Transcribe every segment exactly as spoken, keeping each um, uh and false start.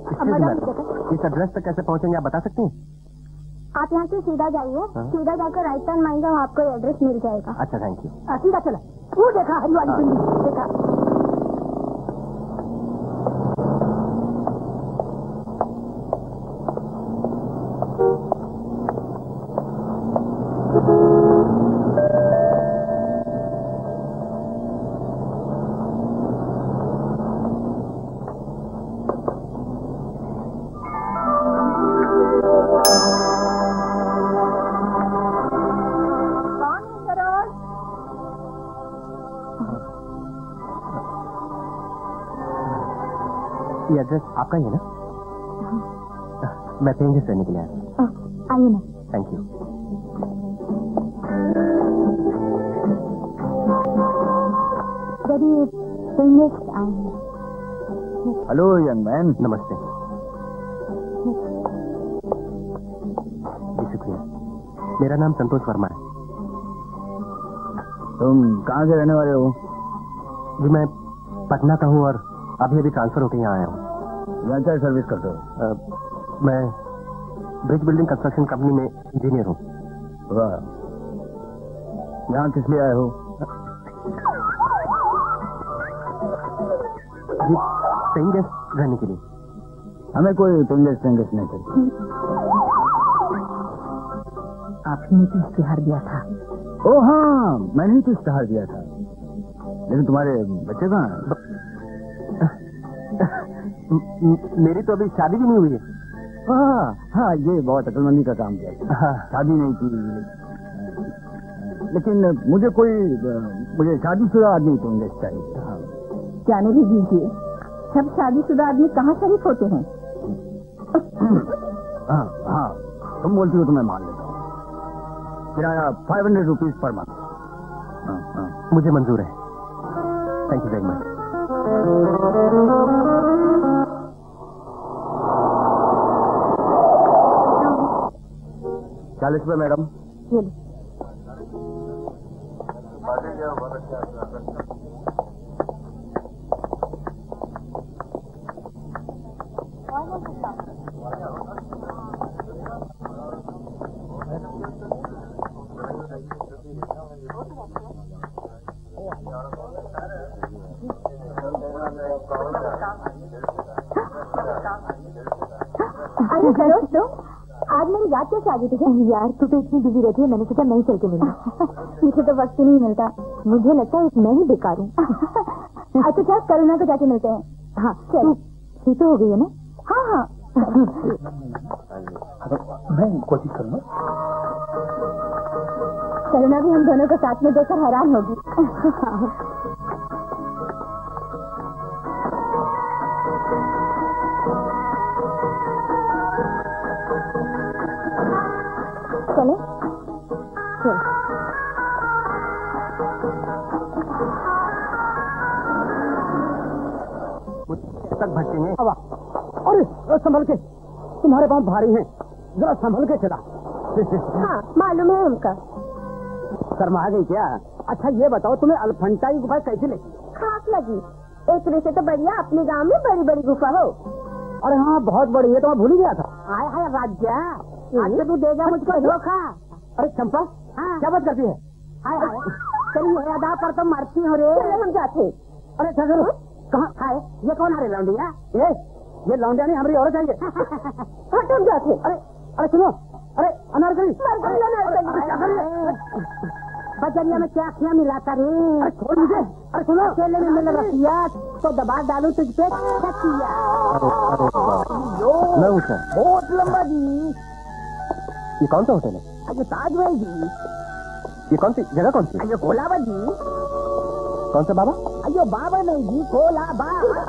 इस एड्रेस तक कैसे पहुंचेंगे आप बता सकती हैं? आप यहाँ से सीधा जाइए, सीधा जाकर राइट टर्न मारेंगे, वहाँ आपको एड्रेस मिल जाएगा। अच्छा थैंक यू। सीधा चला, वो देखा हरी वाली बिल्डिंग देखा। ये एड्रेस आपका ही है ना? मैं पेंगे रहने के लिए आया। आइए ना। Thank you. Hello young man. नमस्ते जी, शुक्रिया। मेरा नाम संतोष वर्मा है। तुम कहाँ से रहने वाले हो? जी मैं पटना का हूँ और अभी अभी ट्रांसफर होकर यहाँ आया हूँ। यहाँ क्या सर्विस करते हो? मैं ब्रिज बिल्डिंग कंस्ट्रक्शन कंपनी में इंजीनियर हूँ। वाह, यहाँ किस लिए आए हो? जी पेइंग गेस्ट रहने के लिए। हमें कोई पेइंग गेस्ट पेइंग गेस्ट नहीं चाहिए। आपने तो इश्तिहार दिया था। ओ हाँ, मैंने ही तो इश्तिहार दिया था, लेकिन तुम्हारे बच्चे कहाँ हैं? मेरी तो अभी शादी भी नहीं हुई है। हाँ हाँ, ये बहुत अकलमंदी का काम किया। हाँ। शादी नहीं की, लेकिन मुझे कोई मुझे शादीशुदा आदमी पेइंग गेस्ट चाहिए। जाने भी दीजिए, सब शादीशुदा आदमी कहाँ शरीफ होते हैं। हाँ हाँ, तुम बोलती हो तो मैं मान लेता हूँ। किराया फाइव हंड्रेड रुपीज पर मंथ। हाँ हाँ, मुझे मंजूर है। Thank you very much. चालीस रुपये मैडम। अरे चलो तो आज मेरी याद कैसे आ गई तुझे? यार तू तो इतनी बिजी रहती है, मैंने सोचा मैं ही चल के मिलूं। मुझे तो वक्त ही नहीं मिलता। मुझे लगता है मैं ही बेकार हूँ। अच्छा चल करुणा को जाके मिलते हैं। हाँ चल, ठीक तो हो गई है ना? हाँ हाँ मैं कोशिश करूँगा। करुणा भी हम दोनों को साथ में देखकर हैरान होगी। चले चल। तक भटकेंगे। अरे संभल के, तुम्हारे पाँव भारी हैं, जरा संभल के चला। हाँ मालूम है उनका। शर्मा गई क्या? अच्छा ये बताओ, तुम्हें अल्फंटाई गुफा कैसी लगी? खास लगी। एक तरह से तो बढ़िया अपने गांव में बड़ी बड़ी गुफा हो। अरे हाँ बहुत बड़ी है, तो मैं भूल ही गया था। हाय हाय राजा, आज तू देगा मुझको धोखा। अरे चंपा, हाँ क्या बात करती है? हाय हाय, तेरी अदा पर तो मरती हो रे। हम जाते। अरे चलो कहाँ हाय, ये कौन आ रही लौंडिया? ये ये लौंडिया नहीं, हमारी औरत चाहिए। हट हम जाते। अरे अरे सुनो, अरे अनारकली बजरिया में क्या क्या मिलाता रे? अरे छोड़ मुझे। अरे सुनो, अकेले में मिल रसिया तो दबा डालू तुझ पे। बहुत लंबा जी। ये कौन सा होटल है? अरे ताजमहल जी। ये कौन सी जगह, कौन सी? अयो कोलाबा जी। कौन सा बाबा? अयो बाबा नहीं जी, कोलाबा।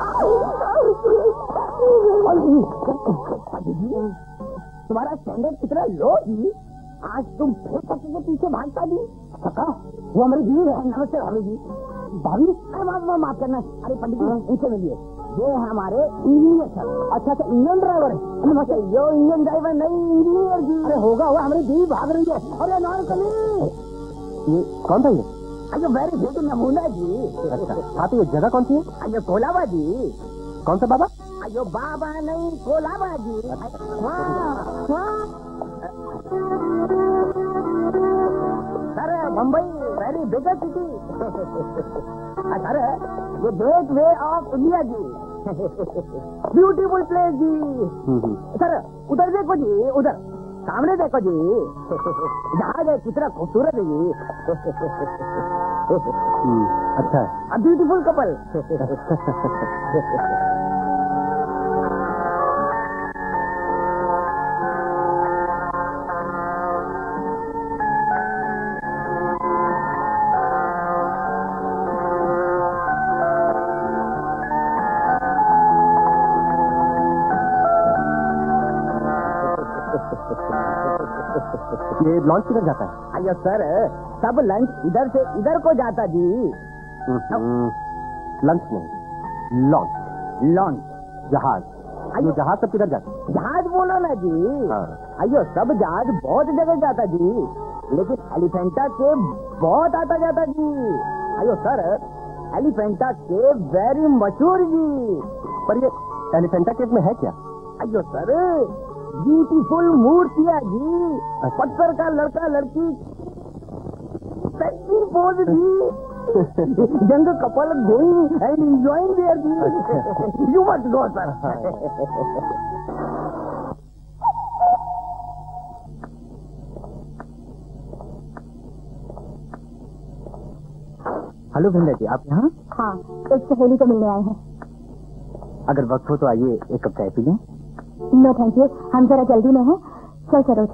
तुम्हारा स्टैंडर्ड कितना लो जी, आज तुम फिर पति के पीछे भागता जी। सका वो हमारी बीवी है। नमस्ते भाभी जी। भाभी अरे बाबा माफ करना। अरे पंडित जी इनसे मिलिए, ये है हमारे इंजीनियर सर। अच्छा अच्छा इंजन ड्राइवर है। नमस्ते। यो इंजन ड्राइवर नहीं इंजीनियर जी। अरे होगा हुआ, हमारी बीवी भाग रही है। अरे नॉन कमी। ये कौन था ये? अयो वेरी गुड नमूना जी। अच्छा हाँ, तो ये जगह कौन सी है? अयो कोलाबा जी। कौन सा बाबा? अयो बाबा नहीं कोलाबा जी। Sir Mumbai very bigger city. Sir ये गेट वे ऑफ इंडिया जी। ब्यूटीफुल प्लेस जी। सर उधर देखो जी, उधर सामने देखो जी, जहाज है कितना खूबसूरत है जी। अच्छा है। Beautiful couple. ये लॉन्च किधर जाता है? अयो सर सब लंच इधर से इधर को जाता जी। लंच नहीं, लॉन्च। लॉन्च जहाज। अयो जहाज सब किधर जाता है? जहाज बोलो ना जी। अयो सब जहाज बहुत जगह जाता जी, लेकिन एलिफेंटा के बहुत आता जाता जी। अयो सर एलिफेंटा के वेरी मशहूर जी। पर ये एलिफेंटा केव में है क्या? अयो सर ब्यूटीफुल मूर्तियाँ जी, पत्थर का लड़का लड़की सेक्सी पोज जी, young couple going and enjoying there जी। You must go sir. Hello Bhinda ji, आप यहाँ? हाँ, एक सहेली को मिलने आए हैं। अगर वक्त हो तो आइए एक कप चाय पी लें। नो थैंक यू, हम जरा जल्दी में हैं। चल सरोज।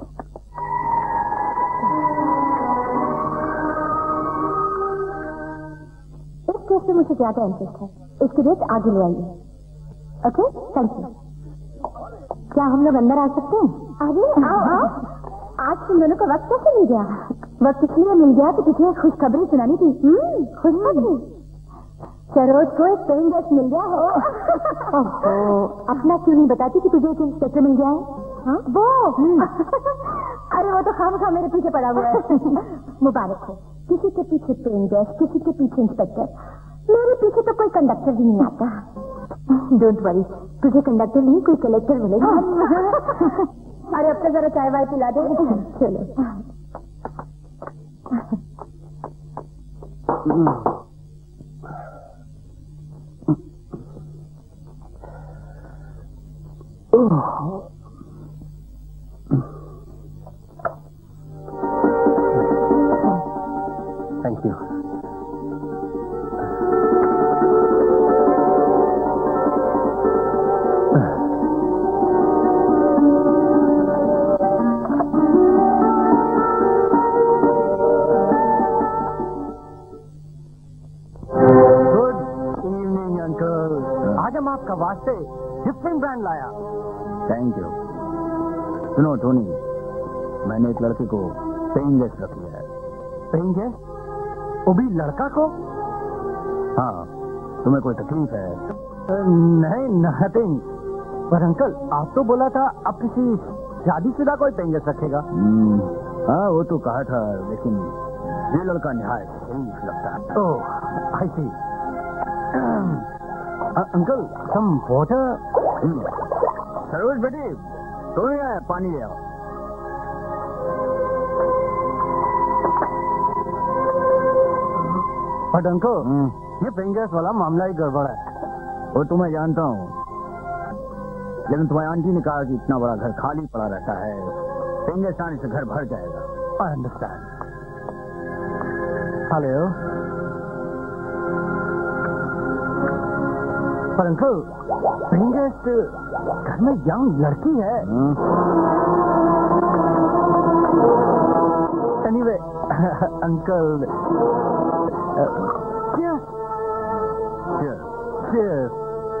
इस केस से मुझे ज्यादा इंटरेस्ट है, इसकी डेट आगे ले आइए। Okay, thank you. क्या हम लोग अंदर आ सकते हैं? अरे आओ आओ। आज तुम दोनों को वक्त कैसे मिल गया? वक्त इसलिए मिल गया कि तुझे खुशखबरी सुनानी थी। खुशखबरी? सरोज को एक पेइंग गेस्ट मिल गया हो। ओहो, अपना क्यों नहीं बताती कि तुझे एक इंस्पेक्टर मिल गया है? हाँ? वो अरे वो तो खामखा मेरे पीछे पड़ा हुआ है। मुबारक हो। किसी के पीछे पेइंग गेस्ट, किसी के पीछे इंस्पेक्टर, मेरे पीछे तो कोई कंडक्टर भी नहीं आता। डोंट वरी, तुझे कंडक्टर नहीं कोई कलेक्टर मिलेगा। अरे अब तो जरा चाय वाय पिला दो। चलो। Thank you. आज हम आपका वास्ते डिफरेंट ब्रांड लाया। Thank you. सुनो टोनी, मैंने एक लड़के को पेइंग गेस्ट रख लिया है। Paying guest? वो भी लड़का को? हाँ, तुम्हें कोई तकलीफ है? नहीं, नथिंग। पर अंकल, आप तो बोला था अब किसी शादीशुदा कोई पेइंग गेस्ट रखेगा। हाँ, वो तो कहा था, लेकिन ये लड़का निहायत शरीफ लगता है। Oh, I see. Uncle, some water? Saroj बेटी, तो नहीं आया, पानी ले आओ। बट अंकल, ये पेइंग गेस्ट वाला मामला ही गड़बड़ है। वो तो मैं जानता हूँ, लेकिन तुम्हारी आंटी ने कहा कि इतना बड़ा घर खाली पड़ा रहता है, पेइंग गेस्ट आने से घर भर जाएगा। I understand. हेलो। पर अंकल, पेइंग गेस्ट घर में यंग लड़की है। Anyway, uncle, cheers. Cheers. Cheers.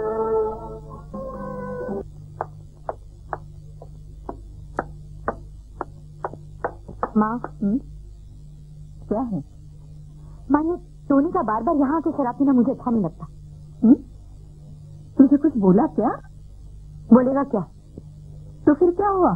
माँ, क्या है? माँ, ये टोनी का बार बार यहाँ आके शराब पीना मुझे अच्छा नहीं लगता। हुँ? तुझे कुछ बोला क्या? बोलेगा क्या? तो फिर क्या हुआ?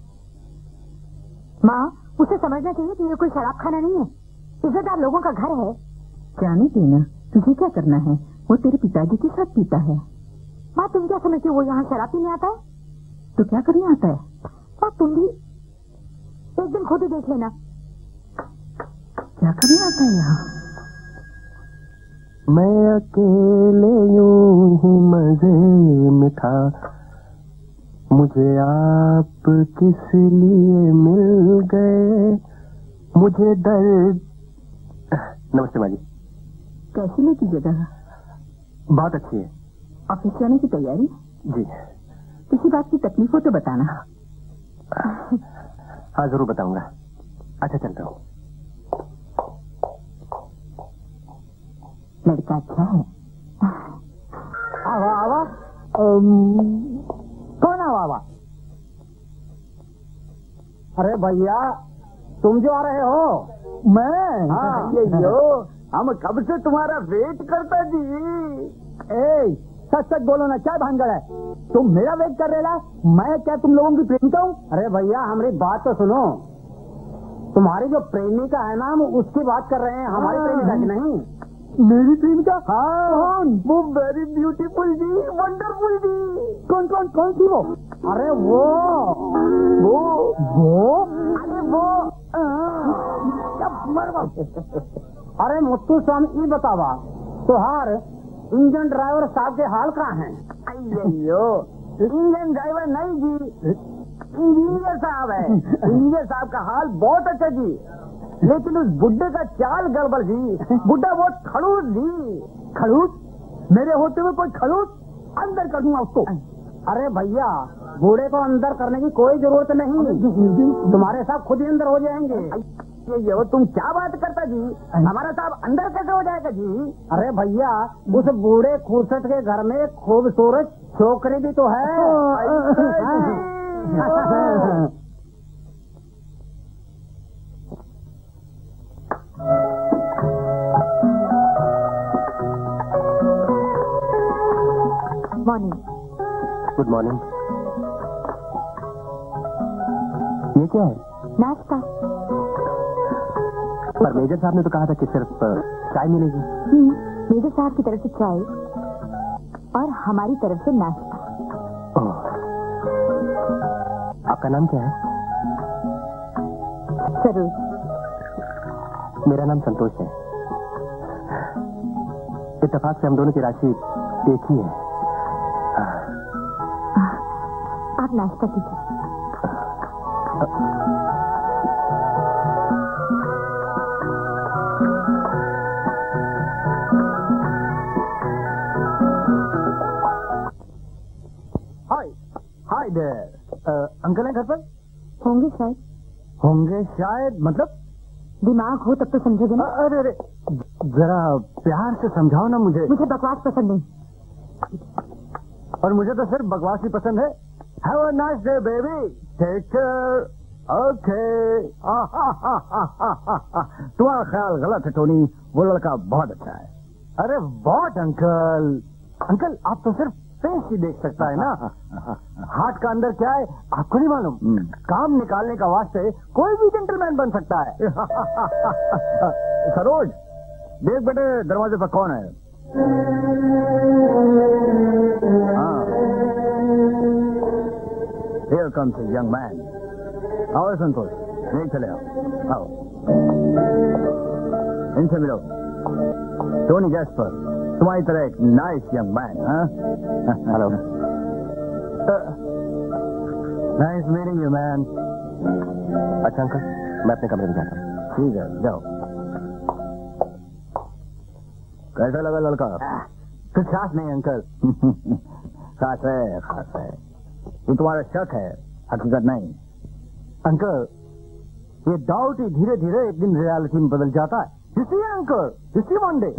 माँ, उसे समझना चाहिए कि ये कोई शराब खाना नहीं है, इज्जतदार लोगों का घर है। जाने देना, तुझे क्या करना है? वो तेरे पिताजी के साथ पीता है। माँ तुम क्या समझते हो वो यहाँ शराब पीने आता है? तो क्या करने आता है? माँ तुम भी एक दिन खुद ही देख लेना। क्या करने आता है यहाँ? मैं अकेले यूं ही मजे में था, मुझे आप किस लिए मिल गए, मुझे दर्द। नमस्ते माँ जी। कैसी लगी जगह? बहुत अच्छी है। ऑफिस जाने की तैयारी? जी। किसी बात की तकलीफ हो तो बताना। हाँ जरूर बताऊंगा। अच्छा चलता हूँ। लड़का अच्छा है। आवा आवा। अम, कौन आवा आवा? अरे भैया तुम जो आ रहे हो? मैं? हाँ ये यो, हम कब से तुम्हारा वेट करता जी। ए सच सच बोलो ना, क्या भानगड़ है? तुम मेरा वेट कर रहे हो? मैं क्या तुम लोगों की प्रेमिका हूँ? अरे भैया हमारी बात तो सुनो, तुम्हारी जो प्रेमिका है ना हम उसकी बात कर रहे हैं, हमारी प्रेमिका की नहीं। मेरी प्रेमिका? हाँ कौन? वो वेरी ब्यूटीफुल जी, वंडरफुल जी। कौन कौन कौन सी वो? अरे वो वो वो अरे वो अरे मुत्तू स्वामी ये बतावा तुहार इंजन ड्राइवर साहब के हाल कहाँ हैं? अयो इंजन ड्राइवर नहीं जी, इंजीनियर साहब है। इंजीनियर साहब का हाल बहुत अच्छा जी, लेकिन उस बुड्ढे का चाल गड़बड़ जी। बुड्ढा बहुत खड़ूस जी। खड़ूस? मेरे होते हुए कोई खड़ूस? अंदर कर दूंगा उसको। अरे भैया बूढ़े को अंदर करने की कोई जरूरत नहीं, तुम्हारे साहब खुद ही अंदर हो जाएंगे। ये, ये तुम क्या बात करता जी, हमारा साहब अंदर कैसे हो जाएगा जी? अरे भैया उस बूढ़े खूसट के घर में खूबसूरत छोकरी भी तो है। मॉर्निंग। Good morning. ये क्या है? नाश्ता। पर मेजर साहब ने तो कहा था कि सिर्फ चाय मिलेगी। हम्म, मेजर साहब की तरफ से चाय और हमारी तरफ से नाश्ता। ओह, आपका नाम क्या है? सरोज। मेरा नाम संतोष है। इत्तेफाक से हम दोनों की राशि एक ही है। आप नाश्ता कीजिए। हाय हाय देयर। अंकल है घर पर? होंगे शायद। होंगे शायद मतलब? दिमाग हो तब तो समझोगे ना। अरे अरे जरा प्यार से समझाओ ना मुझे। मुझे बकवास पसंद नहीं। और मुझे तो सिर्फ बकवास ही पसंद है। Have a nice day baby, take care, okay. तुम्हारा ख्याल गलत है टोनी, वो लड़का बहुत अच्छा है। अरे व्हाट अंकल? अंकल आप तो सिर्फ फेस ही देख सकता है ना, हार्ट का अंदर क्या है आपको नहीं मालूम। काम निकालने का वास्ते कोई भी जेंटलमैन बन सकता है। सरोज देख बेटे दरवाजे पर कौन है? हाँ, here comes a young man. आओ संतोष, नहीं चले आओ, आओ इनसे मिलो। टोनी जैस्पर, तुम्हारी तरह एक nice young man. Hello, nice meeting you man. अच्छा अंकल मैं अपने कमरे में जाता हूँ। ठीक है जाओ। कैसा लगा लड़का? कुछ खास नहीं अंकल। खास है खास है, ये तुम्हारा शक है, हकीकत नहीं। अंकल ये डाउट ही धीरे धीरे एक दिन रियलिटी में बदल जाता है। You see, uncle, you see one day.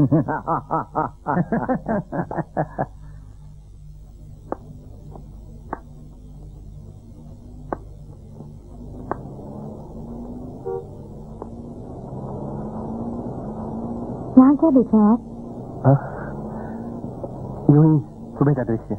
यहाँ क्या देख रहे हैं आप? यूं ही सुबह का दृश्य।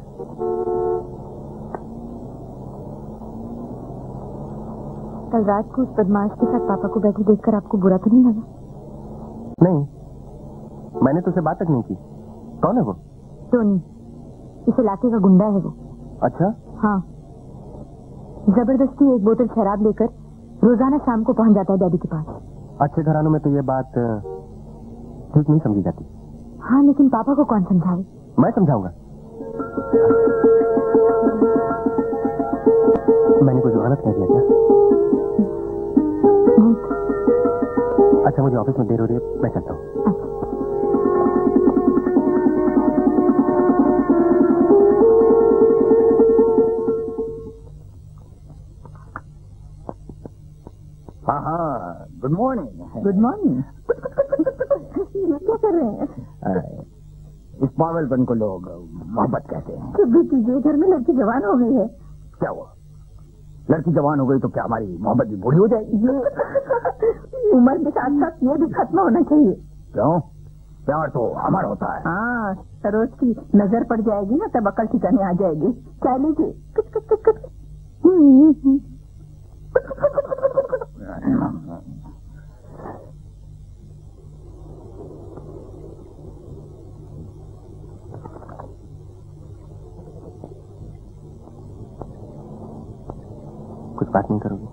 कल रात को उस बदमाश के साथ पापा को बैठे देखकर आपको बुरा तो नहीं लगा? नहीं, मैंने तो उसे बात तक नहीं की। कौन है वो? टोनी। इस इलाके का गुंडा है वो। अच्छा? हाँ, जबरदस्ती एक बोतल शराब लेकर रोजाना शाम को पहुंच जाता है डैडी के पास। अच्छे घरानों में तो ये बात ठीक नहीं समझी जाती। हाँ, लेकिन पापा को कौन समझाए? मैं समझाऊंगा। मैंने कुछ गलत कह दिया क्या? अच्छा, मुझे ऑफिस में देर हो रही है, मैं चलता हूँ। हाँ हाँ, गुड मॉर्निंग। Good morning. क्या कर रहे हैं? इस पागलपन को लोग मोहब्बत कहते हैं। चुप भी कीजिए, घर में लड़की जवान हो गई है। क्या हुआ? लड़की जवान हो गई तो क्या हमारी मोहब्बत भी बूढ़ी हो जाएगी? उम्र के साथ साथ ये भी खत्म होना चाहिए। क्यों? प्यार तो अमर होता है। हाँ, सरोज की नजर पड़ जाएगी ना तब अकल ठिकाने आ जाएगी। क्या लीजिए? कुछ कुछ कुछ कुछ। कुछ बात नहीं करोगी?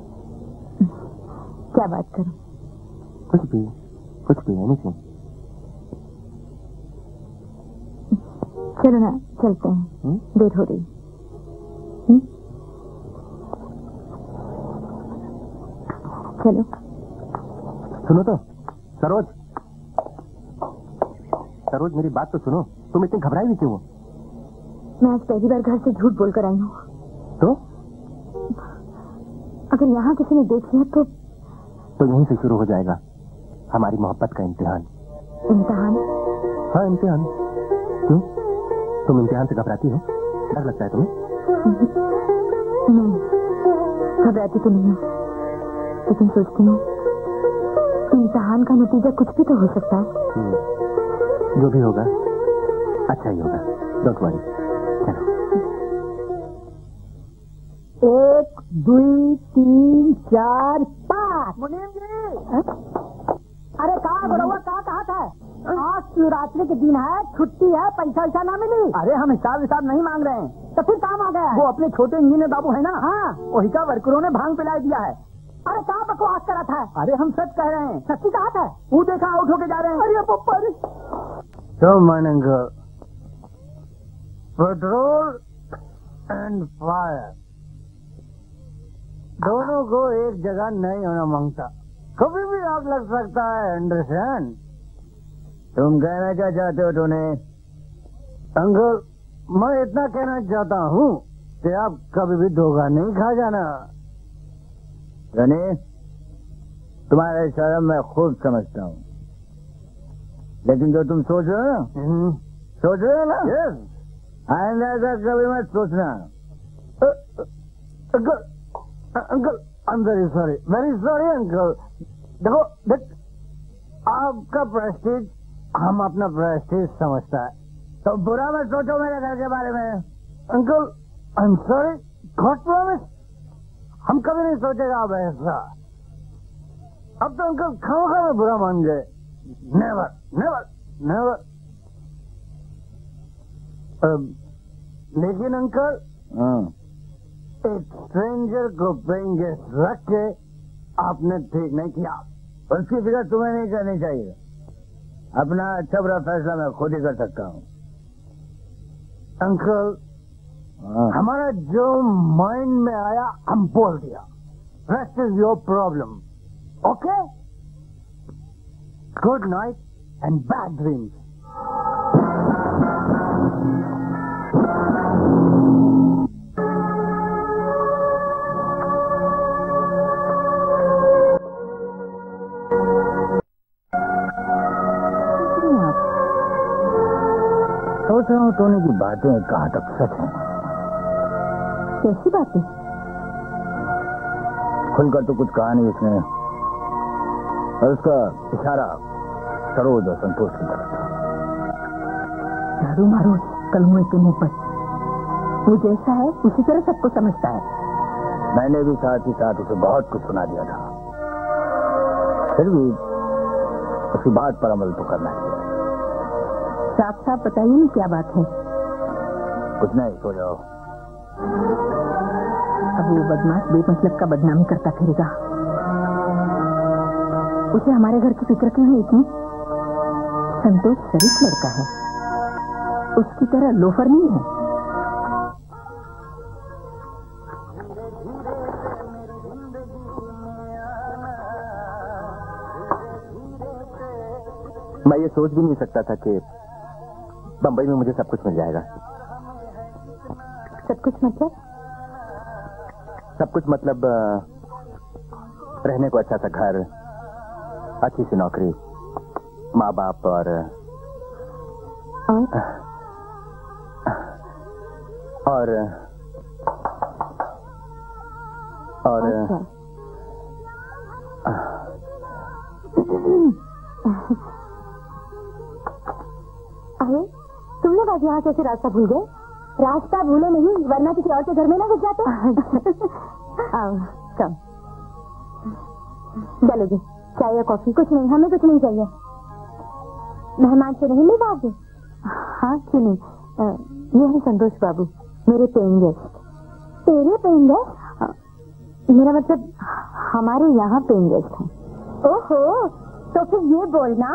क्या बात करूं? कुछ भी, कुछ भी, एनीथिंग। चलो ना, चलते हैं। हुँ? देर हो रही। हुँ? चलो। सुनो तो, सरोज, सरोज मेरी बात तो सुनो। तुम इतनी घबराई हुई क्यों हो? मैं आज पहली बार घर से झूठ बोलकर आई हूँ। तो अगर यहाँ किसी ने देख लिया तो तो यहीं से शुरू हो जाएगा हमारी मोहब्बत का इम्तिहान। इम्तिहान? हाँ, इम्तिहान। क्यों? तुम इम्तिहान से घबराती हो? डर लगता है तुम्हें? नहीं, घबराती तो नहीं हूँ, लेकिन सोचती हूँ इम्तिहान का नतीजा कुछ भी तो हो सकता है। जो भी होगा अच्छा ही होगा। Don't worry. चलो। एक, दो, तीन, चार, पाँच। मुनीम जी, अरे कहाँ बड़ा हुआ? कहाँ कहाँ था? आज शिवरात्रि के दिन है, छुट्टी है, पैसा वैसा ना मिली। अरे हम हिसाब हिसाब नहीं मांग रहे हैं, तो फिर काम आ गया। वो अपने छोटे इंजीनियर बाबू है ना, हाँ, वही का वर्करों ने भांग पिला दिया है। अरे कहाँ बकवास करा था? अरे हम सच कह रहे हैं। सच्ची कहा था? वो देखा आउट होके जा रहे हैं। अरे पप्पा रे। तो मानेंगे पेट्रोल एंड फायर दोनों को एक जगह नहीं होना मांगता। कभी भी आग लग सकता है, अंडरस्टैंड? तुम कहना क्या चाहते हो टोनी? अंकल, मैं इतना कहना चाहता हूँ कि आप कभी भी धोखा नहीं खा जाना। टोनी, तुम्हारे शर्म मैं खूब समझता हूँ, लेकिन जो तुम सोच रहे हो ना, सोच रहे हो ना, यस, आइंदा ऐसा कभी मत सोचना। Uncle, uncle, I am very sorry, very sorry uncle. देखो देख, आपका प्रेस्टीज हम अपना प्रेस्टीज समझता है, तो बुरा मत सोचो मेरे घर के बारे में। Uncle, I am sorry, god promise, हम कभी नहीं सोचेगा अब ऐसा। अब तो अंकल खाओ में बुरा मान गए। Never never never. लेकिन अंकल, एक स्ट्रेंजर को पेंगे रख के आपने ठीक नहीं किया। उसकी फिक्र तुम्हें नहीं करनी चाहिए। अपना अच्छा बुरा फैसला मैं खुद ही कर सकता हूँ। अंकल, हमारा जो माइंड में आया हम बोल दिया। Rest is your problem. Okay, good night and bad dreams. सोच रहा हूँ टोनी की बातें कहाँ तक सच हैं। कैसी बातें? खुलकर तो कुछ कहा नहीं उसने, और उसका इशारा सरोज और संतोष की तरफ था। झाड़ू मारो कलमुए के मुंह पर। वो जैसा है उसी तरह सबको समझता है। मैंने भी साथ ही साथ उसे बहुत कुछ सुना दिया था, फिर भी उसकी बात पर अमल तो करना ही है। साफ साफ बताइए क्या बात है? कुछ नहीं, सो जाओ। अब वो बदमाश बेमतलब का बदनामी करता फिरेगा। उसे हमारे घर की फिक्र क्यों है इतनी? संतोष शरीफ लड़का है, उसकी तरह लोफर नहीं है। मैं ये सोच भी नहीं सकता था कि बंबई में मुझे सब कुछ मिल जाएगा। सब कुछ मतलब? सब कुछ मतलब रहने को अच्छा सा घर, अच्छी सी नौकरी, माँ बाप और और और और अच्छा। अरे तुम लोग आज यहाँ कैसे रास्ता भूल गए? रास्ता भूले नहीं वरना किसी और के घर में ना घुस जाते। आओ कम, चलो जी, चाय या कॉफी? कुछ नहीं, हमें कुछ नहीं चाहिए। मेहमान से नहीं मिल पाओगे? हाँ क्यों नहीं, आ, ये है संतोष बाबू, मेरे पेइंग गेस्ट। तेरे पेइंग गेस्ट? मेरा मतलब हमारे यहाँ पेइंग गेस्ट हैं। ओहो, तो फिर ये बोलना।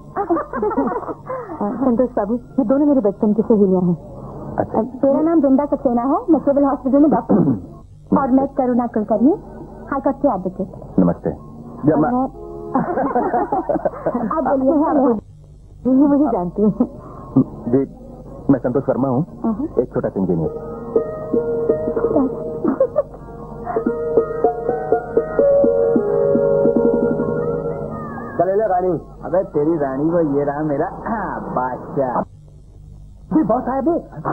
संतोष बाबू, ये दोनों मेरे बचपन की सहेलियां हैं। अच्छा। तेरा नाम वृंदा सक्सेना है, मैं सिविल हॉस्पिटल में डॉक्टर हूँ। और मैं करुणा कुलकर्णी, हाईकोर्ट के एडवोकेट। नमस्ते। जब मैं आप बोलिए। ये मुझे जानती है जी, मैं संतोष वर्मा हूँ, एक छोटा सा इंजीनियर। चले ले रानी। अबे तेरी रानी को ये रहा मेरा बादशाह। बहुत साहब,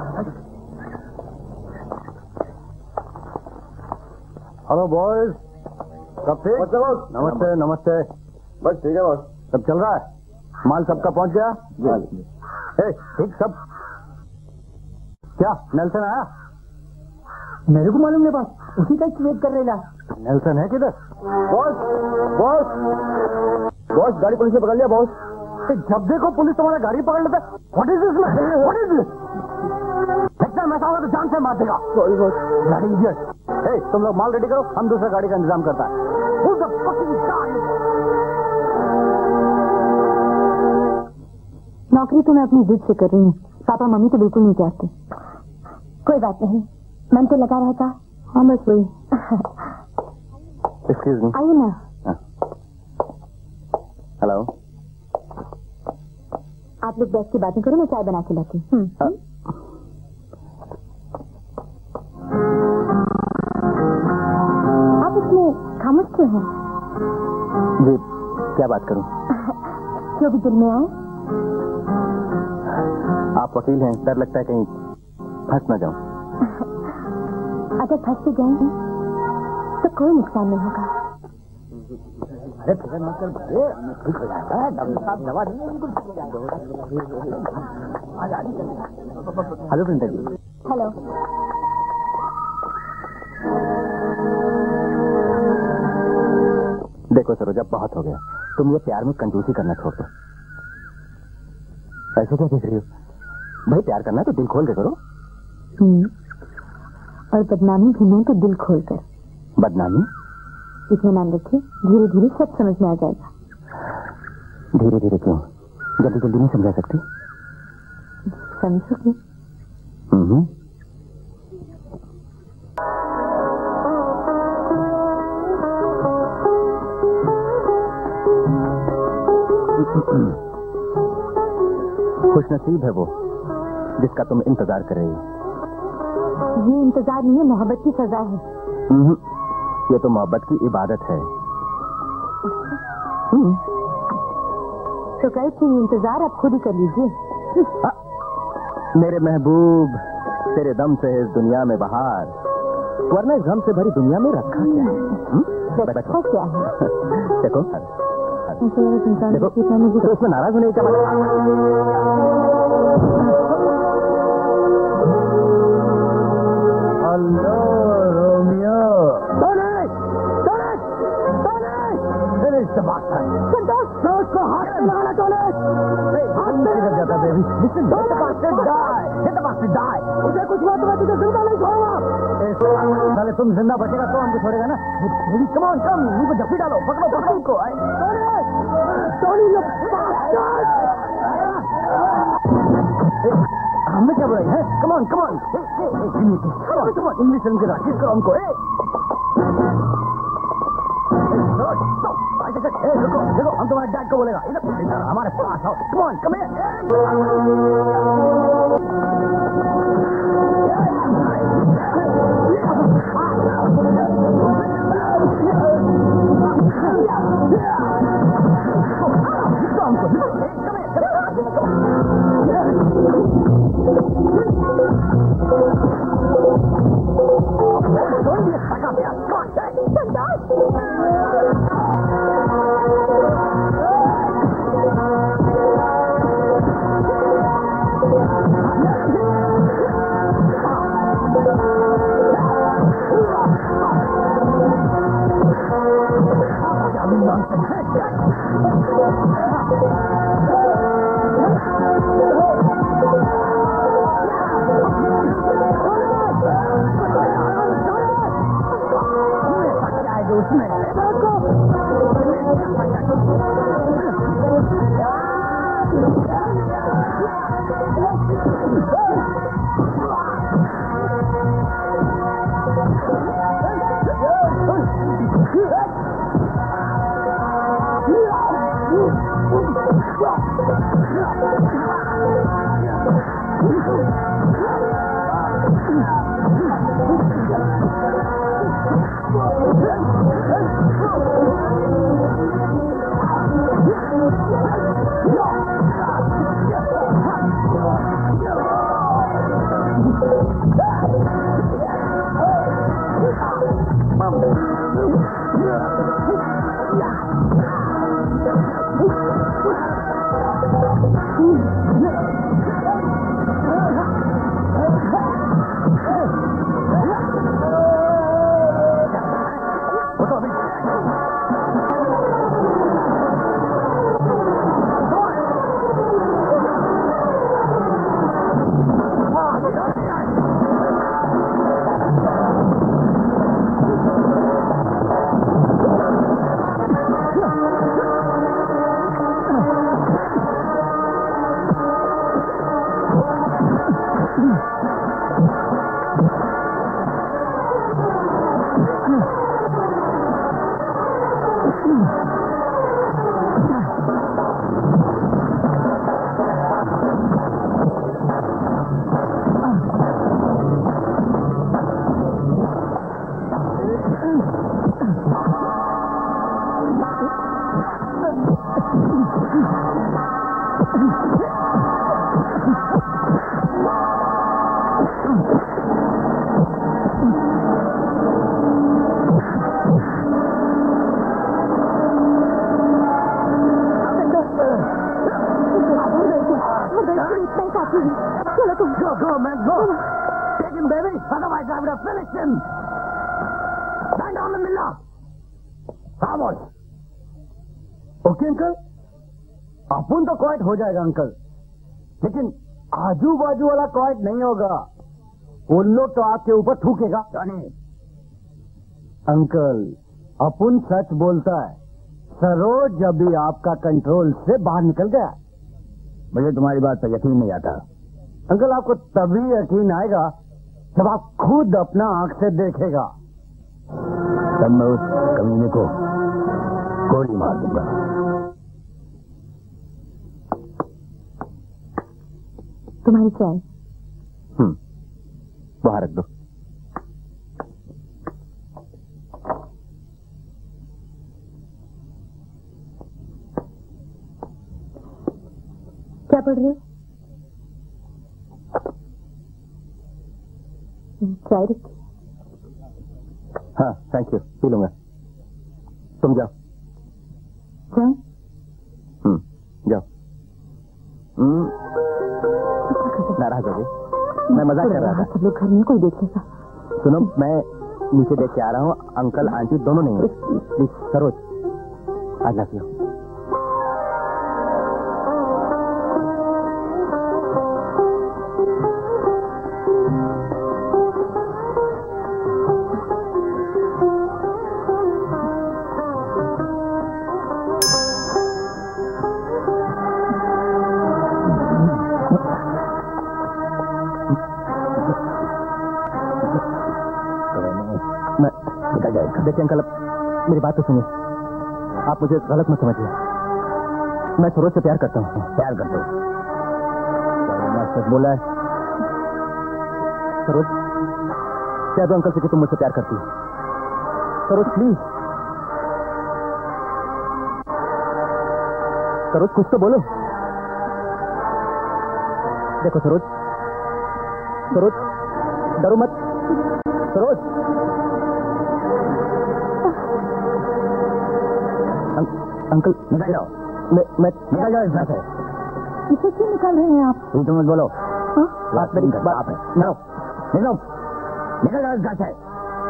हेलो बॉयज, सब ठीक? नमस्ते नमस्ते। बस ठीक है बॉस। सब चल रहा है? माल सबका पहुंच गया? ए, ठीक सब? क्या नेल्सन आया? मेरे को मालूम नहीं बस, उसी का वेट कर रहे। नेल्सन है किधर? बॉस बॉस बॉस, गाड़ी पुलिस ने पकड़ लिया बॉस। जब देखो पुलिस तुम्हारा गाड़ी पकड़ लेता है। What is this man? What is this? इतना मैसा होगा तो जान से मार देगा। Sorry boss. गाड़ी इडियट। ए, तुम लोग माल रेडी करो, हम दूसरा गाड़ी का इंतजाम करता है। Who the fucking gun? नौकरी तो मैं अपनी जिद से कर रही हूँ, पापा मम्मी तो बिल्कुल नहीं चाहते। कोई बात नहीं, मन तो लगा रहता। हाँ बस वही। Excuse me. आइए ना। हेलो। आप लोग बैठ के बातें करो, मैं चाय बना के लाती हूँ। आप इसमें खामोश क्यों हैं? जी, क्या बात करूं? जो भी दिल में आए। आप वकील हैं, डर लगता है कहीं फंस ना जाऊं। अगर फंस भी गए तो कोई नुकसान नहीं होगा। अरे फिक्र मत कर भाई, ठीक हो जाएगा। डॉक्टर साहब दवा देंगे, बिल्कुल ठीक हो जाएगा। हेलो वृंदा जी। हेलो। देखो सरोजा, बहुत हो गया। तुम ये प्यार में कंजूसी करना छोड़ दो। ऐसे क्या देख रही हो भाई? प्यार करना तो दिल खोल के करो। हम्म, और बदनामी भी नहीं तो दिल खोल कर। बदनामी? इत्मीनान रखिए, धीरे धीरे सब समझ में आ जाएगा। धीरे धीरे क्यों? जल्दी जल्दी नहीं समझा सकती? समझोगे? हम्म। खुशनसीब है वो जिसका तुम इंतजार कर रही हो। ये इंतजार नहीं है, मोहब्बत की सजा है। हम्म, ये तो मोहब्बत की इबादत है। हम्म। तो कल से ये इंतजार आप खुद ही कर लीजिए। मेरे महबूब, तेरे दम से है इस दुनिया में बहार, वरना इस गम से भरी दुनिया में रखा क्या है? रखा क्या है? देखो देखो, देखो तो उसमें नाराज होने का मतलब। Hello Romeo. Tonic, tonic, tonic. Finish the bastard. Santosh, मैं उसको हाथ में लगाना। टॉनिक, हाथ में किधर जाता baby? Listen, let the bastard die. Let the bastard die. उसे कुछ हुआ तो मैं तुझे जिंदा नहीं छोड़ूंगा। साले तुम जिंदा बचेगा तो हमको छोड़ेगा ना। कम ऑन कम, उनको जफ्फी डालो, पकड़ो पकड़ो उनको। हमने क्या बोला है? Come on come on, English film की राशि करो हमको। देखो देखो, हम तुम्हारे डैड को बोलेगा इधर इधर हमारे पास आओ। कम ऑन कम हो जाएगा अंकल, लेकिन आजू बाजू वाला क्वाइट नहीं होगा। उन लोग तो आपके ऊपर थूकेगा। अंकल अपुन सच बोलता है, सरोज जब भी आपका कंट्रोल से बाहर निकल गया। मुझे तुम्हारी बात पर यकीन नहीं आता। अंकल आपको तभी यकीन आएगा जब आप खुद अपना आंख से देखेगा। तब मैं उस कमीने को गोली मार दूंगा। तुम्हारी चाय। हम्म, बाहर रख दो। क्या पढ़ रहे हो? चाय रखी। हाँ थैंक यू, पी लूंगा। तुम जाओ। जाओ? हम्म, जाओ। हम्म, नाराज हो गई? मैं मजाक कर रहा था। सब लोग घर में कोई देखेगा। सुनो, मैं नीचे देख के आ रहा हूँ। अंकल आंटी दोनों नहीं है। प्लीज सरोज आज ना पियो। मैं निकल जाएगा। देखिए अंकल, मेरी बात तो सुनिए, आप मुझे गलत मत समझिए। मैं सरोज से प्यार करता हूँ। प्यार करते हो? सच बोला है सरोज। कह दो अंकल से कि तुम मुझसे प्यार करती हो। सरोज प्लीज, सरोज कुछ तो बोलो। देखो सरोज, सरोज डरो मत। सरोज, अं, अंकल निकल जाओ। मैं मैं निकल जाओ इस घर से। इसे क्यों निकाल रहे हैं आप? तुम मत बोलो। हाँ? बात मेरी बात है। निकलो, निकलो, निकल जाओ इस घर से।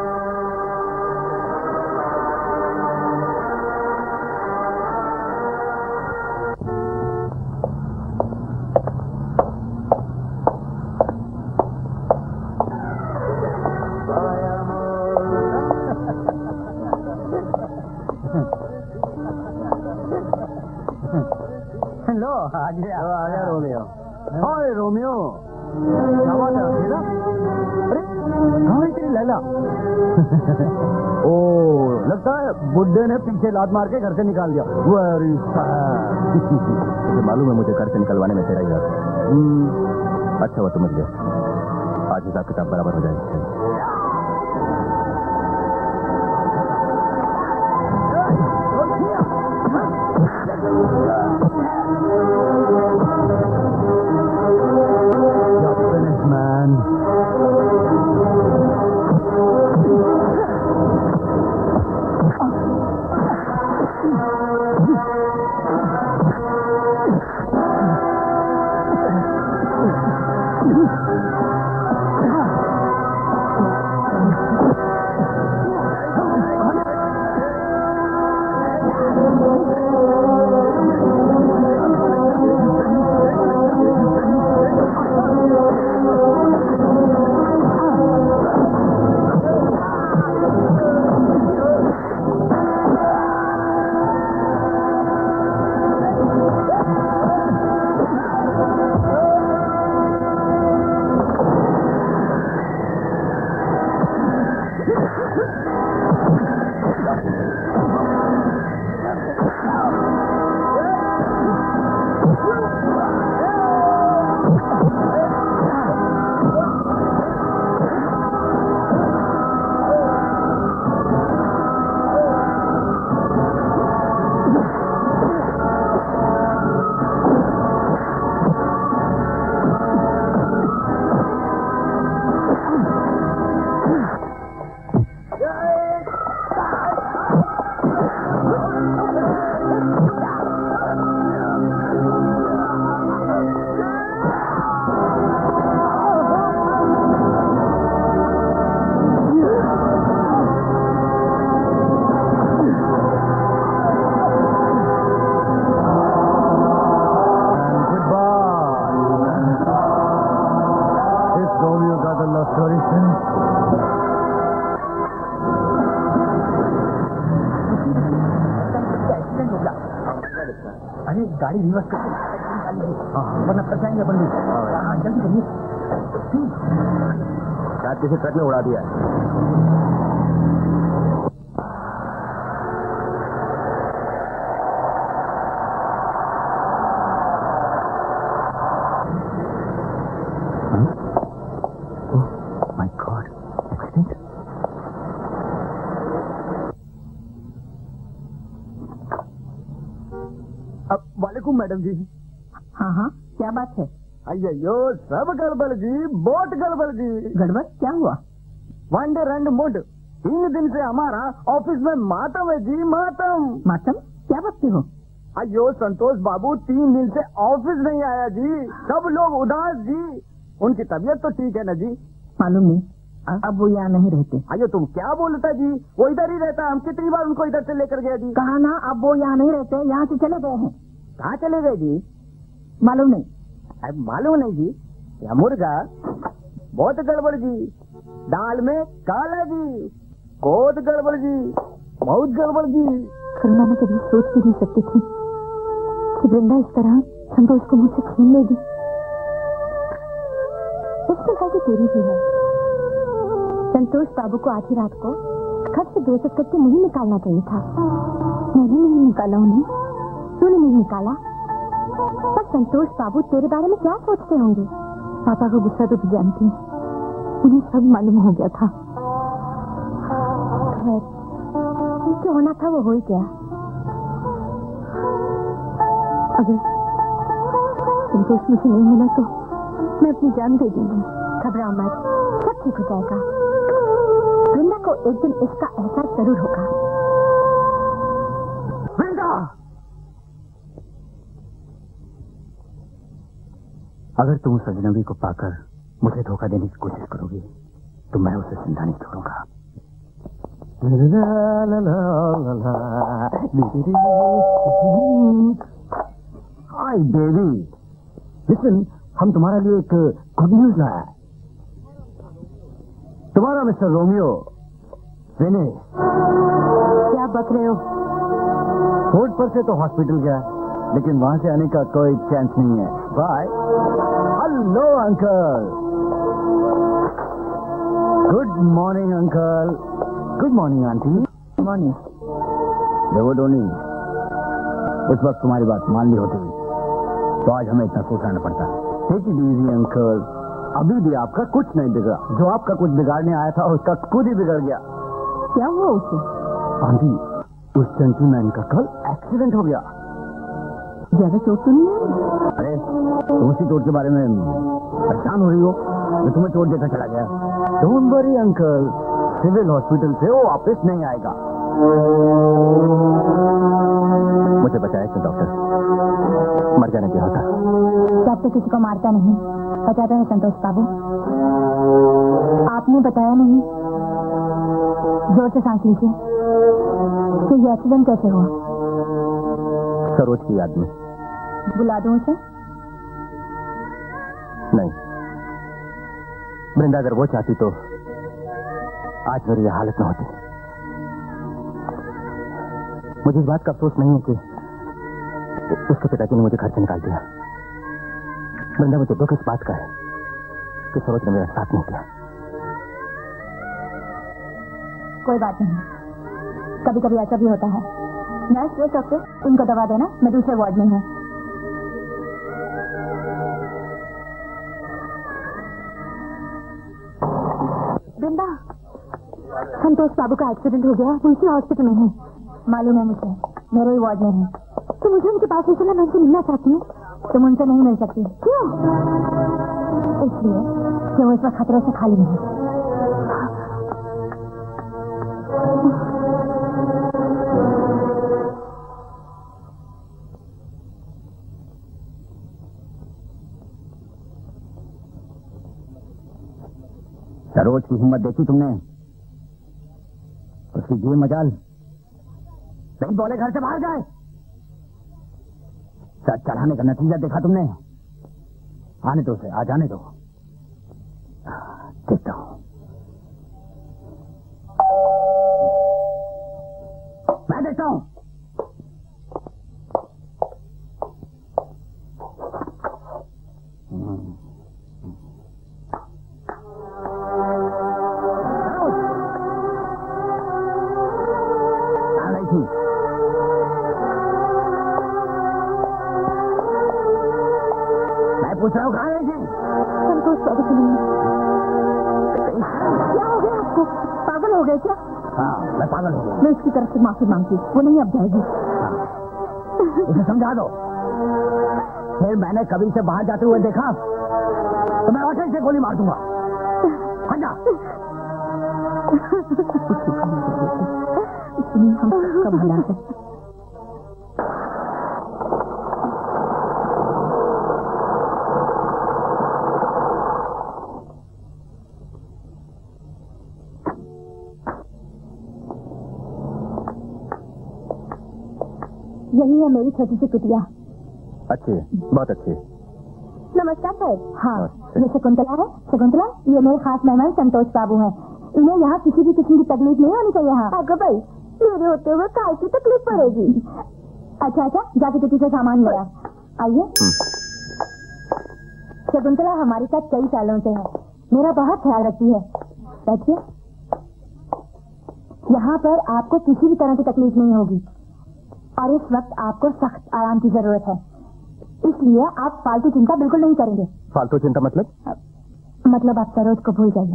लो आ गया, आ गया रोमियो। ओए रोमियो, क्या बात है? अकेला? अरे कहाँ है तेरी लैला? ओ, लगता है बुड्ढे ने पीछे लात मार के घर से निकाल दिया। Very sad. मुझे मालूम है, मुझे घर से निकलवाने में तेरा ही हाथ है। अच्छा हुआ तुम मिल गए, आज हिसाब किताब बराबर हो जाएगा। Man. अरे गाड़ी रिवर्स कर, वरना फंस जाएंगे अपन लोग। हाँ जल्दी करिए। शायद किसी ट्रक ने उड़ा दिया। My god, accident. वालेकुम मैडम जी। हाँ हाँ, क्या बात है? अयो सब गड़बड़ जी, बहुत गड़बड़ जी। गड़बड़ क्या हुआ? वन डे रंड मुंड, तीन दिन से हमारा ऑफिस में मातम है जी, मातम। मातम? क्या बात हो? अयो संतोष बाबू तीन दिन से ऑफिस नहीं आया जी, सब लोग उदास जी। उनकी तबीयत तो ठीक है ना जी? मालूम नहीं, अब वो यहाँ नहीं रहते। अयो तुम क्या बोलता जी, वो इधर ही रहता। हम कितनी बार उनको इधर से लेकर गया जी। कहा ना, अब वो यहाँ नहीं रहते, यहाँ से चले गए हैं। कहाँ चले गए जी? मालूम नहीं। अब मालूम नहीं जी। या मुर्गा बहुत गड़बड़ जी, दाल में काला जी, बहुत गड़बड़ जी, बहुत गड़बड़ जी। करुणा में कभी सोच भी नहीं सकती थी कि वृंदा इस तरह संतोष को मुझसे छीन लेगी। इसके भाग्य तेरी भी है। संतोष बाबू को आधी रात को खर्च से बेइज्जत करके नहीं निकालना चाहिए था। मैंने नहीं निकाला उन्हें, तूने नहीं निकाला। पर संतोष बाबू तेरे बारे में क्या सोचते होंगे? पापा को गुस्सा तो तू जानती है, उन्हें सब मालूम हो गया था। खैर, जो होना था वो हो ही गया। अगर संतोष मुझे नहीं मिला तो मैं अपनी जान दे दूंगी। घबराओ मत, सब ठीक हो जाएगा। वृंदा को एक दिन इसका एहसास जरूर होगा। वृंदा! अगर तुम उस अजनबी को पाकर मुझे धोखा देने की कोशिश करोगी तो मैं उसे जिंदा नहीं छोड़ूंगा। हाय बेबी, लिसन, हम तुम्हारे लिए एक गुड न्यूज लाया है। तुम्हारा मिस्टर रोमियो फिनिश। क्या बक रहे हो? रोड पर से तो हॉस्पिटल गया, लेकिन वहां से आने का कोई चांस नहीं है। Bye. Hello uncle. Good morning uncle. Good morning aunty. Good morning. देखो डोनी, उस वक्त तुम्हारी बात मान ली होती तो आज हमें इतना सोचना न पड़ता। टेक इट इजी अंकल, अभी भी आपका कुछ नहीं बिगड़ा। जो आपका कुछ बिगाड़ने आया था उसका खुद ही बिगड़ गया। क्या हुआ उसे? आंटी, उस जेंटलमैन का कल एक्सीडेंट हो गया। ज्यादा चोट तो नहीं है? अरे तुम उसी चोट के बारे में परेशान हो रही हो, मैं तुम्हें चोट देकर चला गया। Don't worry uncle, civil hospital से वो वापस नहीं आएगा। मुझे बचाया क्यों डॉक्टर? मर जाने क्या होता? डॉक्टर किसी को मारता नहीं, बचाता है संतोष बाबू। आपने बताया नहीं। जोर से सांस लीजिए। तो ये एक्सीडेंट कैसे हुआ? सरोज की याद में। बुला दूं उसे? नहीं, वृंदा अगर वो चाहती तो आज मेरी यह हालत न होती। मुझे इस बात का अफसोस नहीं है कि उसके पिताजी ने मुझे घर से निकाल दिया। वृंदा मुझे दुख इस बात का है कि सरोज ने मेरा साथ नहीं दिया। कोई बात नहीं, कभी कभी ऐसा भी होता है। नर्स, ये डॉक्टर, उनको दवा देना, मैं दूसरे वार्ड में हूँ। वृंदा, संतोष बाबू का एक्सीडेंट हो गया, वो इसी हॉस्पिटल में है। मालूम है मुझे, मेरे ही वार्ड में है। तो मुझे उनके पास ले चला, मैं उनसे मिलना चाहती हूँ। तुम उनसे नहीं मिल सकती। क्यों? इसलिए कि वो इस वक्त खतरे से खाली नहीं। सरोज की हिम्मत देखी तुमने? उसकी ये मजाल नहीं बोले घर से बाहर जाए। सच चढ़ाने का नतीजा देखा तुमने? आने दो उसे, आ जाने दो, देखता हूं। मैं देखता हूं। पूछ रहा हूँ कहाँ गई थी? संतोष बाबू से नहीं। क्या हो गया आपको? पागल हो गए क्या? हाँ, मैं पागल हो गया। मैं इसकी तरफ से माफी मांगती हूँ, वो नहीं अब जाएगी। हाँ। उसे समझा दो। फिर मैंने कभी से बाहर जाते हुए देखा तो मैं वैसे से गोली मार दूंगा। हटा। इसलिए हम सबका भला है। यही है मेरी छोटी सी कुटिया। अच्छी, बहुत अच्छी। नमस्कार सर। हाँ, ये शकुंतला है। शकुंतला, ये मेरे खास मेहमान संतोष बाबू हैं। इन्हें यहाँ किसी भी किस्म की तकलीफ नहीं होनी चाहिए। हाँ अगर भाई मेरे होते हुए काय की तकलीफ पड़ेगी। अच्छा अच्छा, जाके किसी से सामान ले आ। आइए। शकुंतला हमारे साथ कई सालों से है, मेरा बहुत ख्याल रखती है। बैठिए। यहाँ पर आपको किसी भी तरह की तकलीफ नहीं होगी और इस वक्त आपको सख्त आराम की जरूरत है, इसलिए आप फालतू चिंता बिल्कुल नहीं करेंगे। फालतू चिंता मतलब? मतलब आप सरोज को भूल जाइए।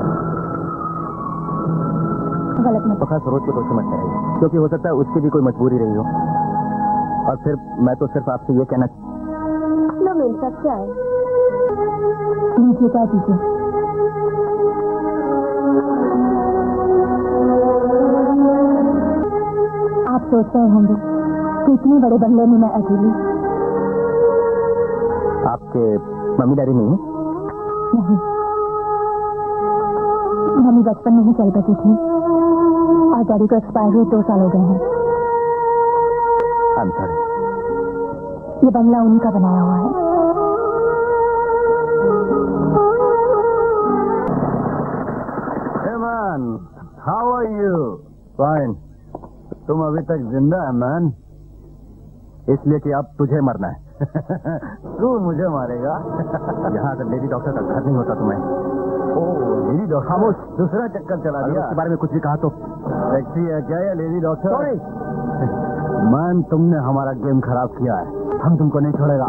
गलत मत। पक्का सरोज को तो समझ नहीं आई, क्योंकि हो सकता है उसकी भी कोई मजबूरी रही हो, और फिर मैं तो सिर्फ आपसे ये कहना। लो मेरे साथ क्या है, नीचे क्या कीजिए। आप सोच रहे होंगे कि इतने बड़े बंगले में मैं अकेली। आपके मम्मी डैडी नहीं? नहीं, मम्मी बचपन में ही चल बची थी और डैडी को एक्सपायर हुए दो साल हो गए हैं। I'm sorry. ये बंगला उनका बनाया हुआ है। Hey man, how are you? Fine. तुम अभी तक जिंदा है मैन? इसलिए कि अब तुझे मरना है। तू मुझे मारेगा? यहाँ अगर लेडी डॉक्टर का घर नहीं होता तो मैं। ओह लेडी डॉक्टर, खामोश, दूसरा चक्कर चला अगर दिया। उसके बारे में कुछ भी कहा तो। सेक्सी है क्या ये लेडी डॉक्टर? Sorry. मैन तुमने हमारा गेम खराब किया है, हम तुमको नहीं छोड़ेगा।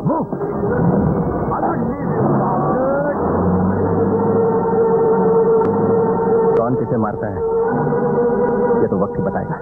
कौन किसे मारता है ये तो वक्त ही बताएगा।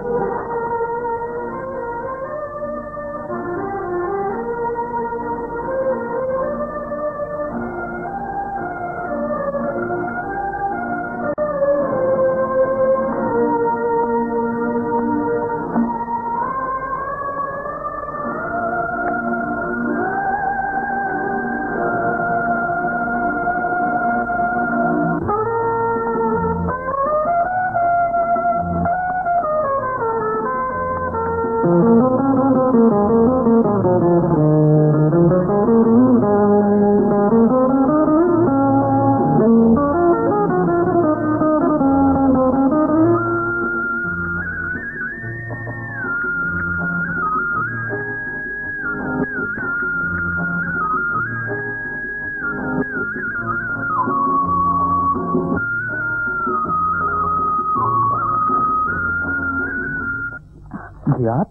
जी आप?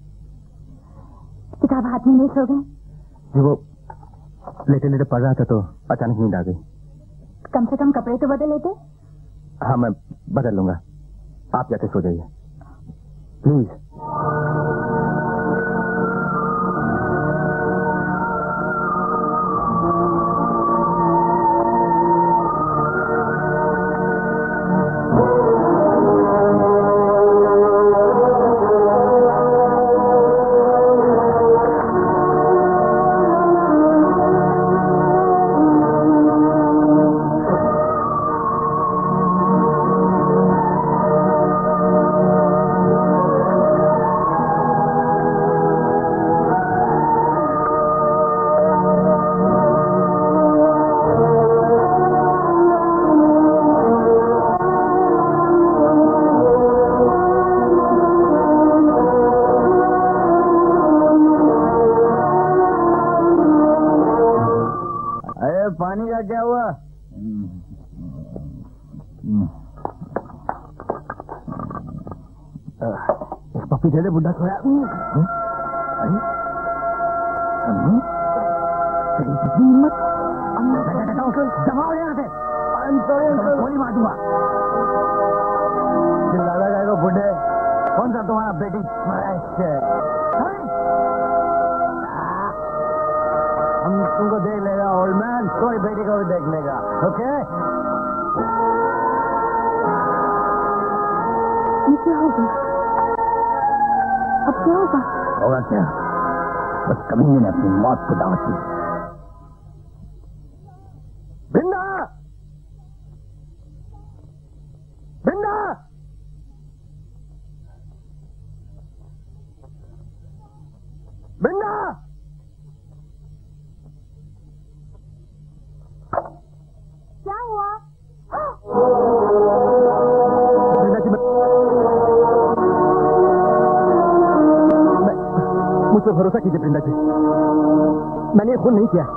किताब हाथ में नहीं सो गए? जी वो लेटे लेटे पढ़ रहा था तो अचानक नींद आ गई। कम से कम कपड़े तो बदल लेते। हाँ मैं बदल लूंगा, आप जाके सो जाइए प्लीज। पानी का क्या हुआ? एक पप्पी दे दे, बुढ़ा सोया। हिम्मत दबाओ यहाँ से, गोली मार दूंगा। दादा का को बुढ़े, कौन सा तुम्हारा बेटी? हम तुमको देख लेगा ओल्ड मैन, कोई बेटी को भी देख लेगा। ओके? ये क्या होगा? अब क्या होगा? होगा क्या? बस कमीने ने अपनी मौत को दावत दी। बिंदा! बिंदा! बिंदा! क्या हुआ? मुझ पर भरोसा कीजिए वृंदा जी, मैंने खून नहीं किया।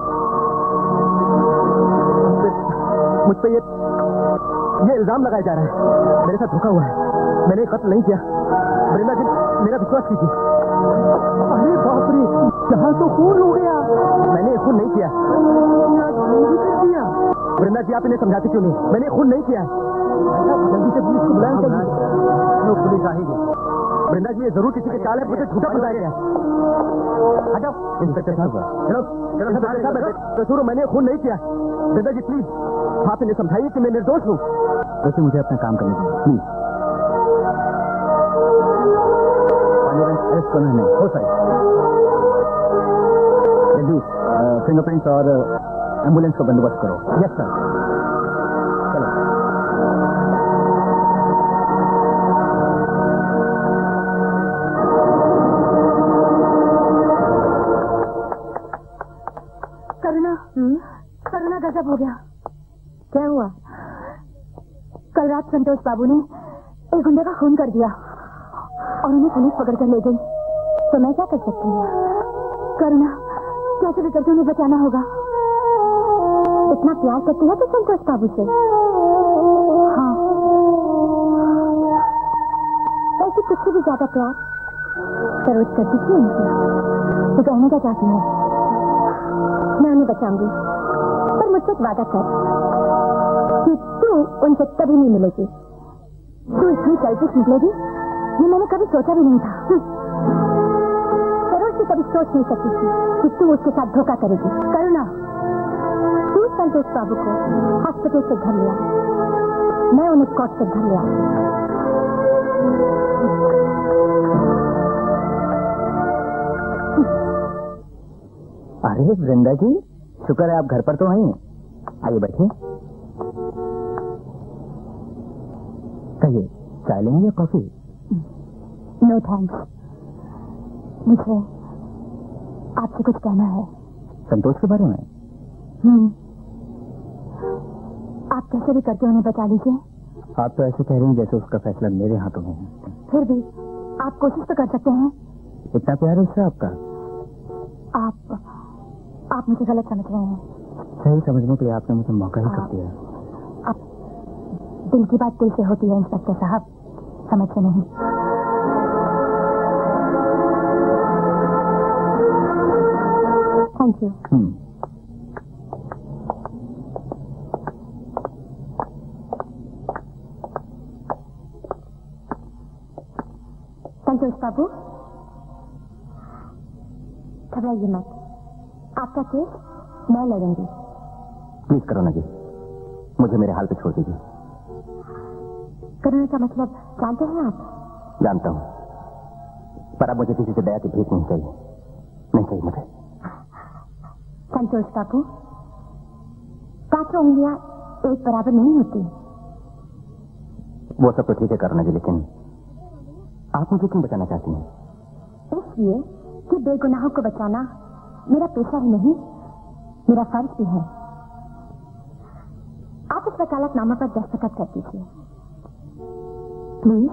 मुझ पे ये ये इल्जाम लगाया जा रहा है, मेरे साथ धोखा हुआ है। मैंने कत्ल नहीं किया। वृंदा जी, मेरा विश्वास कीजिए। अरे बाप रे, यहाँ तो खून हो गया। मैंने खून नहीं किया। कर दिया। वृंदा जी, आप इन्हें समझाते क्यों नहीं? मैंने खून नहीं किया। जल्दी से पुलिस को बुलाया चाहिए। पुलिस आएगी। वृंदा जी, ये जरूर किसी के चाल है, मुझे झूठा बताया गया। हटाओ इंस्पेक्टर साहब, चलो चलो साहब, कसूर मैंने खून नहीं किया। वृंदा जी प्लीज आप इन्हें समझाइए कि मैं निर्दोष हूँ। वैसे मुझे अपना काम करने दीजिए प्लीज। अरेस्ट करना नहीं हो सकता। जल्दी फिंगरप्रिंट्स और एम्बुलेंस का बंदोबस्त करो। Yes sir. चलो करुणा, करुणा गजब हो गया। क्या हुआ? कल रात संतोष बाबू ने एक गुंडे का खून कर दिया और उन्हें पुलिस पकड़ कर ले गई। तो मैं क्या कर सकती हूँ? करुणा, कैसे भी करके उन्हें बचाना होगा। इतना प्यार करती है तो संतोष बाबू से? हाँ, ऐसे कुछ भी ज्यादा प्यार सरोज करती थी उनसे। तो कहने का चाहती हूँ, मैं उन्हें बचाऊंगी, पर मुझसे वादा कर कि तू उनसे कभी नहीं मिलेगी। तू इतनी सेल्फिश निकलेगी, ये मैंने कभी सोचा भी नहीं था। सरोज से कभी सोच नहीं सकती थी कि तू उसके साथ धोखा करेगी। करुणा, तू संतोष बाबू को हॉस्पिटल से घर लिया, मैं उन्हें कोर्ट से घर लिया। अरे वृंदा जी, शुक्र है आप घर पर तो आई हैं। आइए बैठिए। कहिए, चाय लेंगे या कॉफी? नो थैंक्स, मुझे आपसे कुछ कहना है। संतोष के बारे में? हम्म, आप कैसे भी करके उन्हें बचा लीजिए। आप तो ऐसे कह रही हैं जैसे उसका फैसला मेरे हाथों में है। फिर भी आप कोशिश तो कर सकते हैं। इतना प्यार है उससे आपका? आप आप मुझे गलत समझ रहे हैं। सही समझने के लिए आपने मुझे मौका ही कब दिया? अब दिल की बात दिल से होती है इंस्पेक्टर साहब, समझ से नहीं। Thank you. संतोष बाबू, घबराइए मत, आपका केस मैं लड़ूंगी। प्लीज करुणा जी, मुझे मेरे हाल पे छोड़ दीजिए। करुणा का मतलब जानते हैं आप? जानता हूँ, पर अब मुझे किसी से दया की भीख नहीं चाहिए, नहीं चाहिए मुझे। संतोष बाबू, पांचों उंगलियां एक बराबर नहीं होती। वो सब तो ठीक है करुणा जी, लेकिन आप मुझे क्यों बचाना चाहती हैं? इसलिए कि बेगुनाहों को बचाना मेरा पेशा ही नहीं, मेरा फर्ज भी है। आप इस वकालतनामा पर दस्तखत कर दीजिए प्लीज।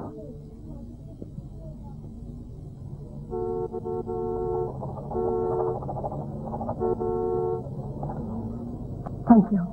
Thank you.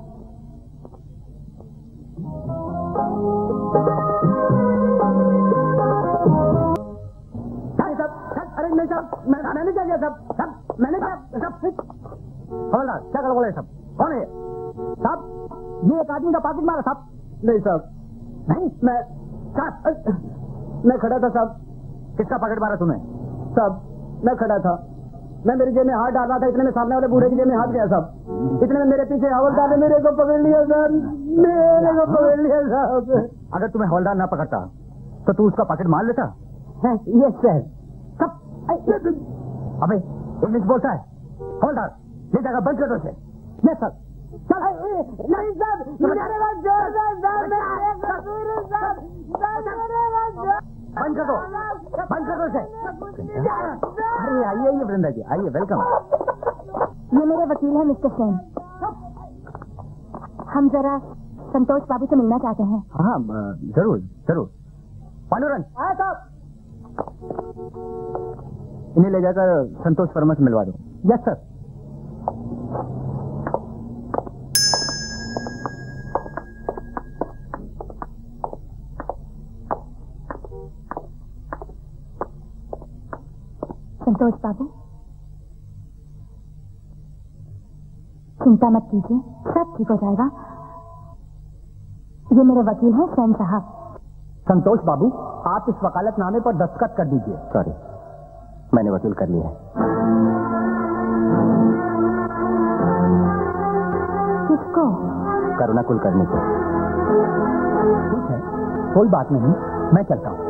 अरे नहीं साहब, मैंने क्या किया साहब? साहब मैंने क्या साहब? हवलदार क्या कर बोले साहब? कौन है साहब? ये एक आदमी का पॉकेट मारा साहब। नहीं साहब, नहीं मैं साहब मैं खड़ा था साहब। किसका पॉकेट मारा तूने? साहब मैं खड़ा था, मैं मेरी जेब में हाथ डाल रहा था, इतने में सामने वाले बूढ़े की जेब में हाथ गया साहब। इतने में मेरे पीछे हवलदार ने मेरे को पकड़ लिया सर, मेरे को पकड़ लिया साहब। अगर तुम्हें हवलदार ना पकड़ता तो तू उसका पॉकेट मार लेता? Yes sir. सब अबे इंग्लिश बोलता है। हवलदार ये जगह बंद कर दो उसे। Yes sir. चल नहीं साहब, मेरे पास जोर साहब, बंद कर दो, बंद कर दो उसे। अरे आइए आइए वृंदा जी, आइए, वेलकम। ये मेरे वकील है मिस्टर सेन, हम जरा संतोष बाबू से मिलना चाहते हैं। हाँ जरूर जरूर। पांडुरंग इन्हें ले जाकर संतोष वर्मा से मिलवा दो। Yes sir. संतोष बाबू, चिंता मत कीजिए, सब ठीक हो जाएगा। ये मेरे वकील हैं सैन साहब। संतोष बाबू, आप इस वकालतनामे पर दस्तखत कर दीजिए। सॉरी, मैंने वकील कर लिया है। किसको? करुणा कुलकर्णी को। ठीक है, कोई बात नहीं, मैं चलता हूँ।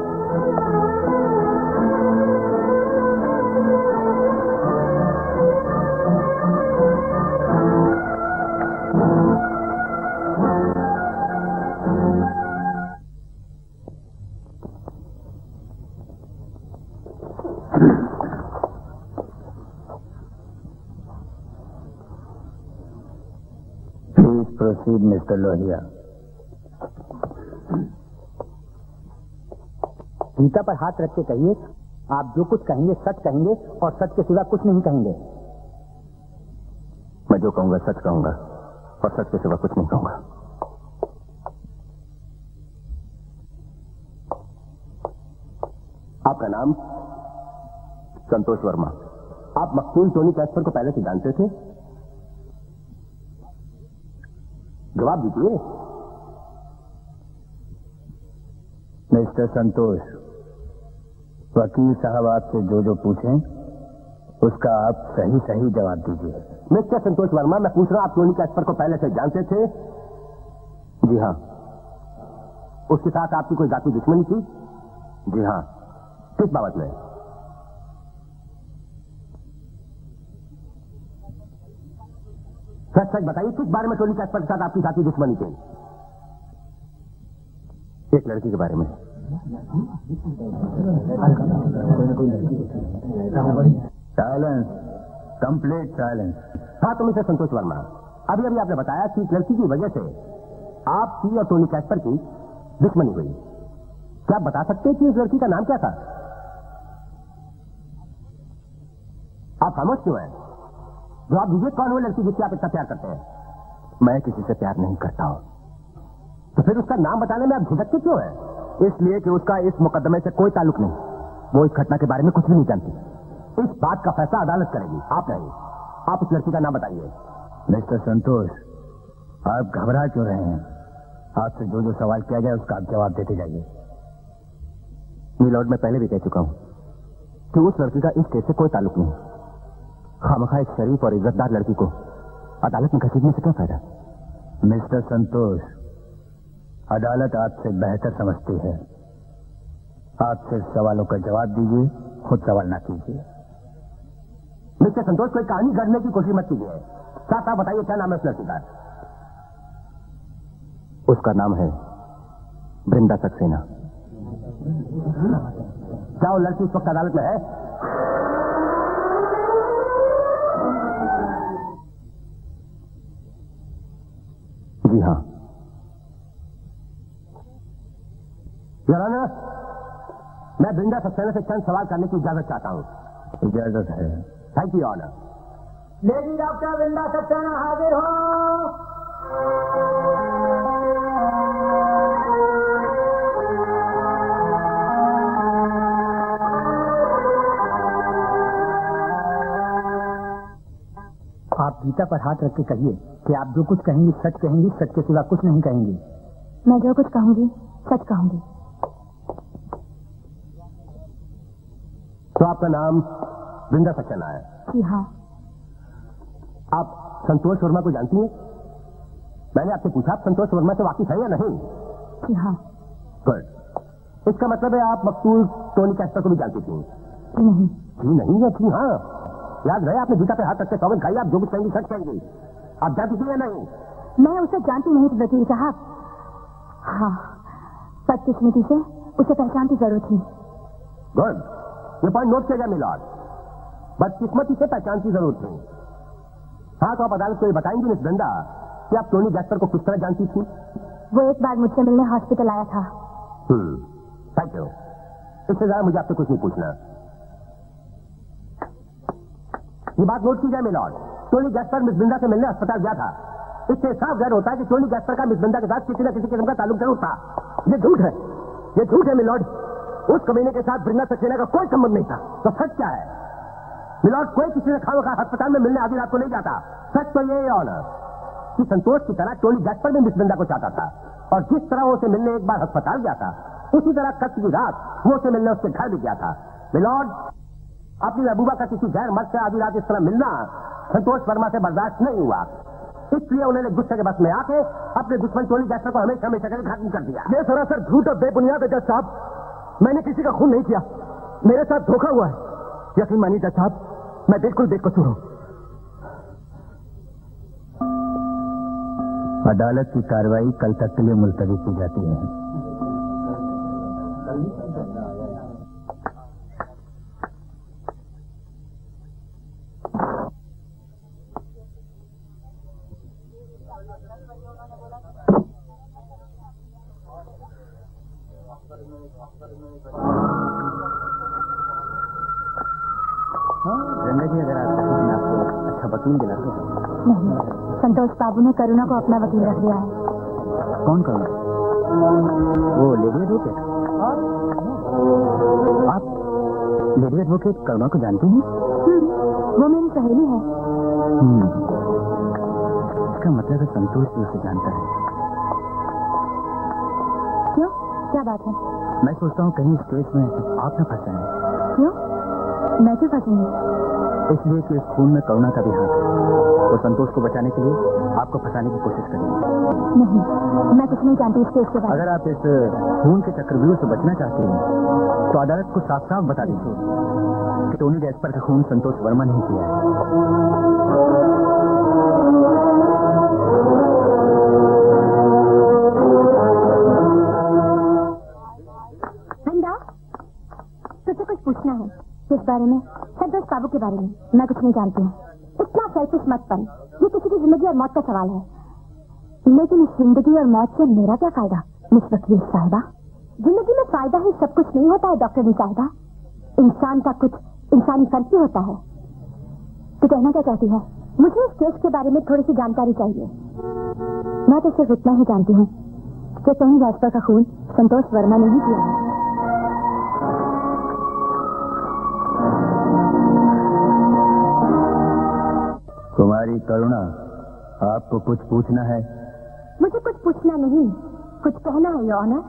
Please proceed mister Lohia. Gita पर हाथ रख के कहिए, आप जो कुछ कहेंगे सच कहेंगे और सच के सिवा कुछ नहीं कहेंगे। मैं जो कहूंगा सच कहूंगा और सच के सिवा कुछ नहीं कहूंगा। आपका नाम? संतोष वर्मा। आप मकसूल टोनी कैस्पर को पहले से जानते थे? जवाब दीजिए। मिस्टर संतोष, वकील साहब आपसे जो जो पूछें उसका आप सही सही जवाब दीजिए। मिस्टर संतोष वर्मा, मैं पूछ रहा हूं, आप टोनी कैस्पर को पहले से जानते थे? जी हाँ। उसके साथ आपकी कोई जाति दुश्मनी थी? जी हाँ। किस बाबत में? सच सच बताइए, किस बारे में टोनी कैस्पर के साथ आपकी जाति दुश्मनी थी? एक लड़की के बारे में। Silence, complete silence. हाँ, तो मिस्टर संतोष वर्मा, अभी अभी आपने बताया कि इस लड़की की वजह से आपकी और टोनी कैस्पर की दुश्मनी हुई। क्या आप बता सकते हैं कि उस लड़की का नाम क्या था? आप खामोश क्यों हैं? जवाब दीजिए, कौन वो लड़की जिससे आप इतना प्यार करते हैं? मैं किसी से प्यार नहीं करता हूं। तो फिर उसका नाम बताने में आप झिझकते क्यों हैं? इसलिए कि उसका इस मुकदमे से कोई ताल्लुक नहीं। वो इस घटना के बारे में कुछ भी नहीं जानती। इस बात का फैसला अदालत करेगी, आप नहीं। आप उस लड़की का नाम बताइए। मिस्टर संतोष, आप घबरा क्यों रहे हैं? आपसे जो जो सवाल किया जाए उसका आप जवाब देते जाइए। मिलॉर्ड, मैं पहले भी कह चुका हूं कि उस लड़की का इस केस से कोई ताल्लुक नहीं। खामखा एक शरीफ और इज्जतदार लड़की को अदालत में घसीटने से क्या फायदा? मिस्टर संतोष, अदालत आपसे बेहतर समझती है। आप सिर्फ सवालों का जवाब दीजिए, खुद सवाल ना कीजिए। मिस्टर संतोष, कोई कहानी गढ़ने की कोशिश मत कीजिए। साथ साथ बताइए, क्या नाम है उस लड़की का? उसका नाम है वृंदा सक्सेना। क्या वो लड़की उस वक्त अदालत में है? जी हाँ। योर ऑनर, मैं वृंदा सक्सेना से चंद सवाल करने की इजाजत चाहता हूं। इजाजत है। Thank you honour. Lady doctor Vrinda Saxena हाजिर हो। आप गीता पर हाथ रख के कहिए कि आप जो कुछ कहेंगी सच कहेंगी, सच के सिवा कुछ नहीं कहेंगी। मैं जो कुछ कहूंगी सच कहूंगी। तो आपका नाम वृंदा सक्सेना है? जी हाँ। आप संतोष वर्मा को जानती हैं? मैंने आपसे पूछा, आप संतोष वर्मा से वाकिफ है या नहीं? जी हाँ। गुड। इसका मतलब है आप मकसूल टोनी कैस्पर को भी जानती थी? नहीं। जी नहीं है, जी हाँ। याद रहे, आपने गीता पे हाथ रख के सौगंध खाई, आप जो कुछ कहेंगी सच कहेंगी। आप जानती थी या नहीं? मैं उसे जानती नहीं थी वकील साहब। हाँ, बदकिस्मती से उसे पहचान की जरूरत थी। गुड, ये पॉइंट नोट किया जाए मिलॉर्ड। बदकिस्मती से पहचान की जरूरत थी। हाँ, तो आप अदालत को ये बताएंगे मिस वृंदा कि आप टोनी कैस्पर को किस तरह जानती थी? वो एक बार मुझसे मिलने हॉस्पिटल आया था। Hmm, thank you. इससे ज्यादा मुझे आपसे कुछ नहीं पूछना। ये बात नोट की जाए milord, Tony Casper miss Vrinda से मिलने अस्पताल गया था। इससे साफ जाहिर होता है कि टोनी कैस्पर का मिस वृंदा के साथ किसी न किसी किस्म का ताल्लुक जरूर था। ये झूठ है, ये झूठ है मिलॉर्ड। उस कमीने के साथ वृंदा सक्सेना का कोई संबंध नहीं था। तो सच क्या है? मिलॉर्ड, कोई किसी ने खाओ खा अस्पताल में मिलने आधी रात को नहीं जाता। सच तो ये ऑनर कि संतोष की तरह टोनी गैस्पर भी मिस ब्रिंदा को चाहता था, और जिस तरह वो उसे मिलने एक बार अस्पताल गया था, उसी तरह कल की रात वो उसे मिलने उसके घर भी गया था। मिलॉर्ड, अपनी महबूबा का किसी गैर मर्द से आधी रात इस तरह मिलना संतोष वर्मा से बर्दाश्त नहीं हुआ, इसलिए उन्होंने गुस्से के बस में आके अपने दुश्मन टोनी गैस्पर को हमेशा हमेशा के लिए खत्म कर दिया। ये सरासर झूठ और बेबुनियाद है जज साहब। मैंने किसी का खून नहीं किया, मेरे साथ धोखा हुआ है। यकीन मानिए जज साहब, मैं बिल्कुल बेकसूर हूं। अदालत की कार्रवाई कल तक के लिए मुलतवी की जाती है। जी, अगर आप मैं आपको अच्छा वकील दिला दूं। नहीं, संतोष बाबू ने करुणा को अपना वकील रख दिया है। कौन करुणा? वो लेडी एडवोकेट? आप लेडी एडवोकेट करुणा को जानती हैं? वो मेरी सहेली है। हम्म, इसका मतलब है संतोष भी उसे जानता है। क्यों, क्या बात है? मैं सोचता हूँ कहीं इस केस में आप न फंस जाएं। क्यों? मैं क्यों फंसूंगी? इसलिए कि इस खून में करुणा का भी हाथ है। वो संतोष को बचाने के लिए आपको फंसाने की कोशिश करेंगे। नहीं, मैं कुछ नहीं जानती इस केस के बारे में। अगर आप इस खून के चक्रव्यूह से बचना चाहते हैं तो अदालत को साफ साफ बता दीजिए कि टोनी गैस्पर का खून संतोष वर्मा ने किया है। वृंदा, तुझसे कुछ पूछना है। किस बारे में? संतोष बाबू के बारे में। मैं कुछ नहीं जानती हूँ। इतना सेल्फिश मत बन, ये किसी की जिंदगी और मौत का सवाल है। लेकिन इस जिंदगी और मौत से मेरा क्या फायदा मिस वकील साहिबा? जिंदगी में फायदा ही सब कुछ नहीं होता है डॉक्टर साहिबा। इंसान का कुछ इंसानी फर्क भी होता है। तू कहना क्या चाहती है? मुझे इस केस के बारे में थोड़ी सी जानकारी चाहिए। मैं तो सिर्फ इतना ही जानती हूँ कि टोनी गैस्पर का खून संतोष वर्मा ने ही किया है। कुमारी करुणा, आपको कुछ पूछना है? मुझे कुछ पूछना नहीं, कुछ कहना है योर ऑनर।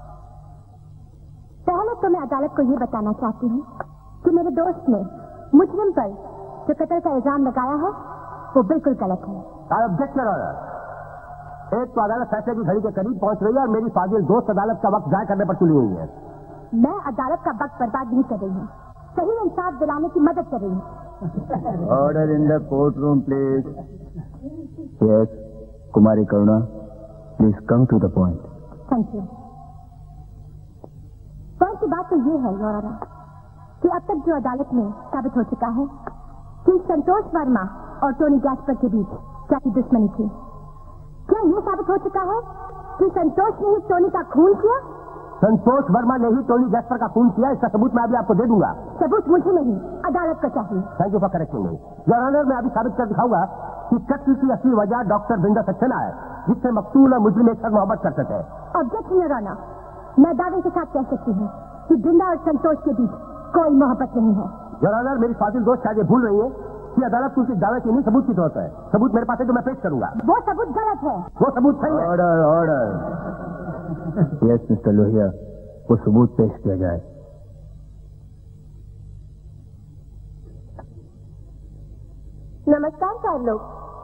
पहले तो मैं अदालत को ये बताना चाहती हूँ कि मेरे दोस्त ने मुजरिम पर जो कत्ल का इल्जाम लगाया है वो बिल्कुल गलत है। Objection order. एक तो अदालत फैसले की घड़ी के करीब पहुंच रही है और मेरी फाजिल दोस्त अदालत का वक्त जाया करने पर तुली हुई है। मैं अदालत का वक्त बर्बाद नहीं कर रही हूँ, सही इंसाफ दिलाने की मदद कर रही हूँ। Order in the court room please. Yes, Kumari Karuna, please come to the point. Thank you. Point की बात तो ये है योर ऑनर कि अब तक जो अदालत में साबित हो चुका है कि संतोष वर्मा और टोनी गैस्पर के बीच क्या की दुश्मनी थी। क्या ये साबित हो चुका है कि संतोष ने ही टोनी का खून किया? संतोष वर्मा ने ही टोनी गैस्पर का खून किया, इसका सबूत मैं अभी आपको दे दूंगा। सबूत मुझे नहीं, अदालत को चाहिए। Thank you for correcting me. Your honour, मैं अभी साबित कर दिखाऊंगा कि कत्ल की असली वजह डॉक्टर वृंदा सक्सेना है, जिससे मकतूल और मुजरिम एक साथ मोहब्बत करते थे। ऑब्जेक्शन योर ऑनर, मैं दावे के साथ कह सकती हूँ कि वृंदा और संतोष के बीच कोई मोहब्बत नहीं है। योर ऑनर, मेरी फाजिल दोस्त शायद ये भूल रही है कि अदालत को उनके दावे की नहीं सबूत की जरूरत है। सबूत मेरे पास है जो मैं पेश करूंगा। वो सबूत गलत है। वो सबूत सही है। Order, order. Yes mister Lohia, वो सबूत पेश किया जाए। नमस्कार साहब लोग।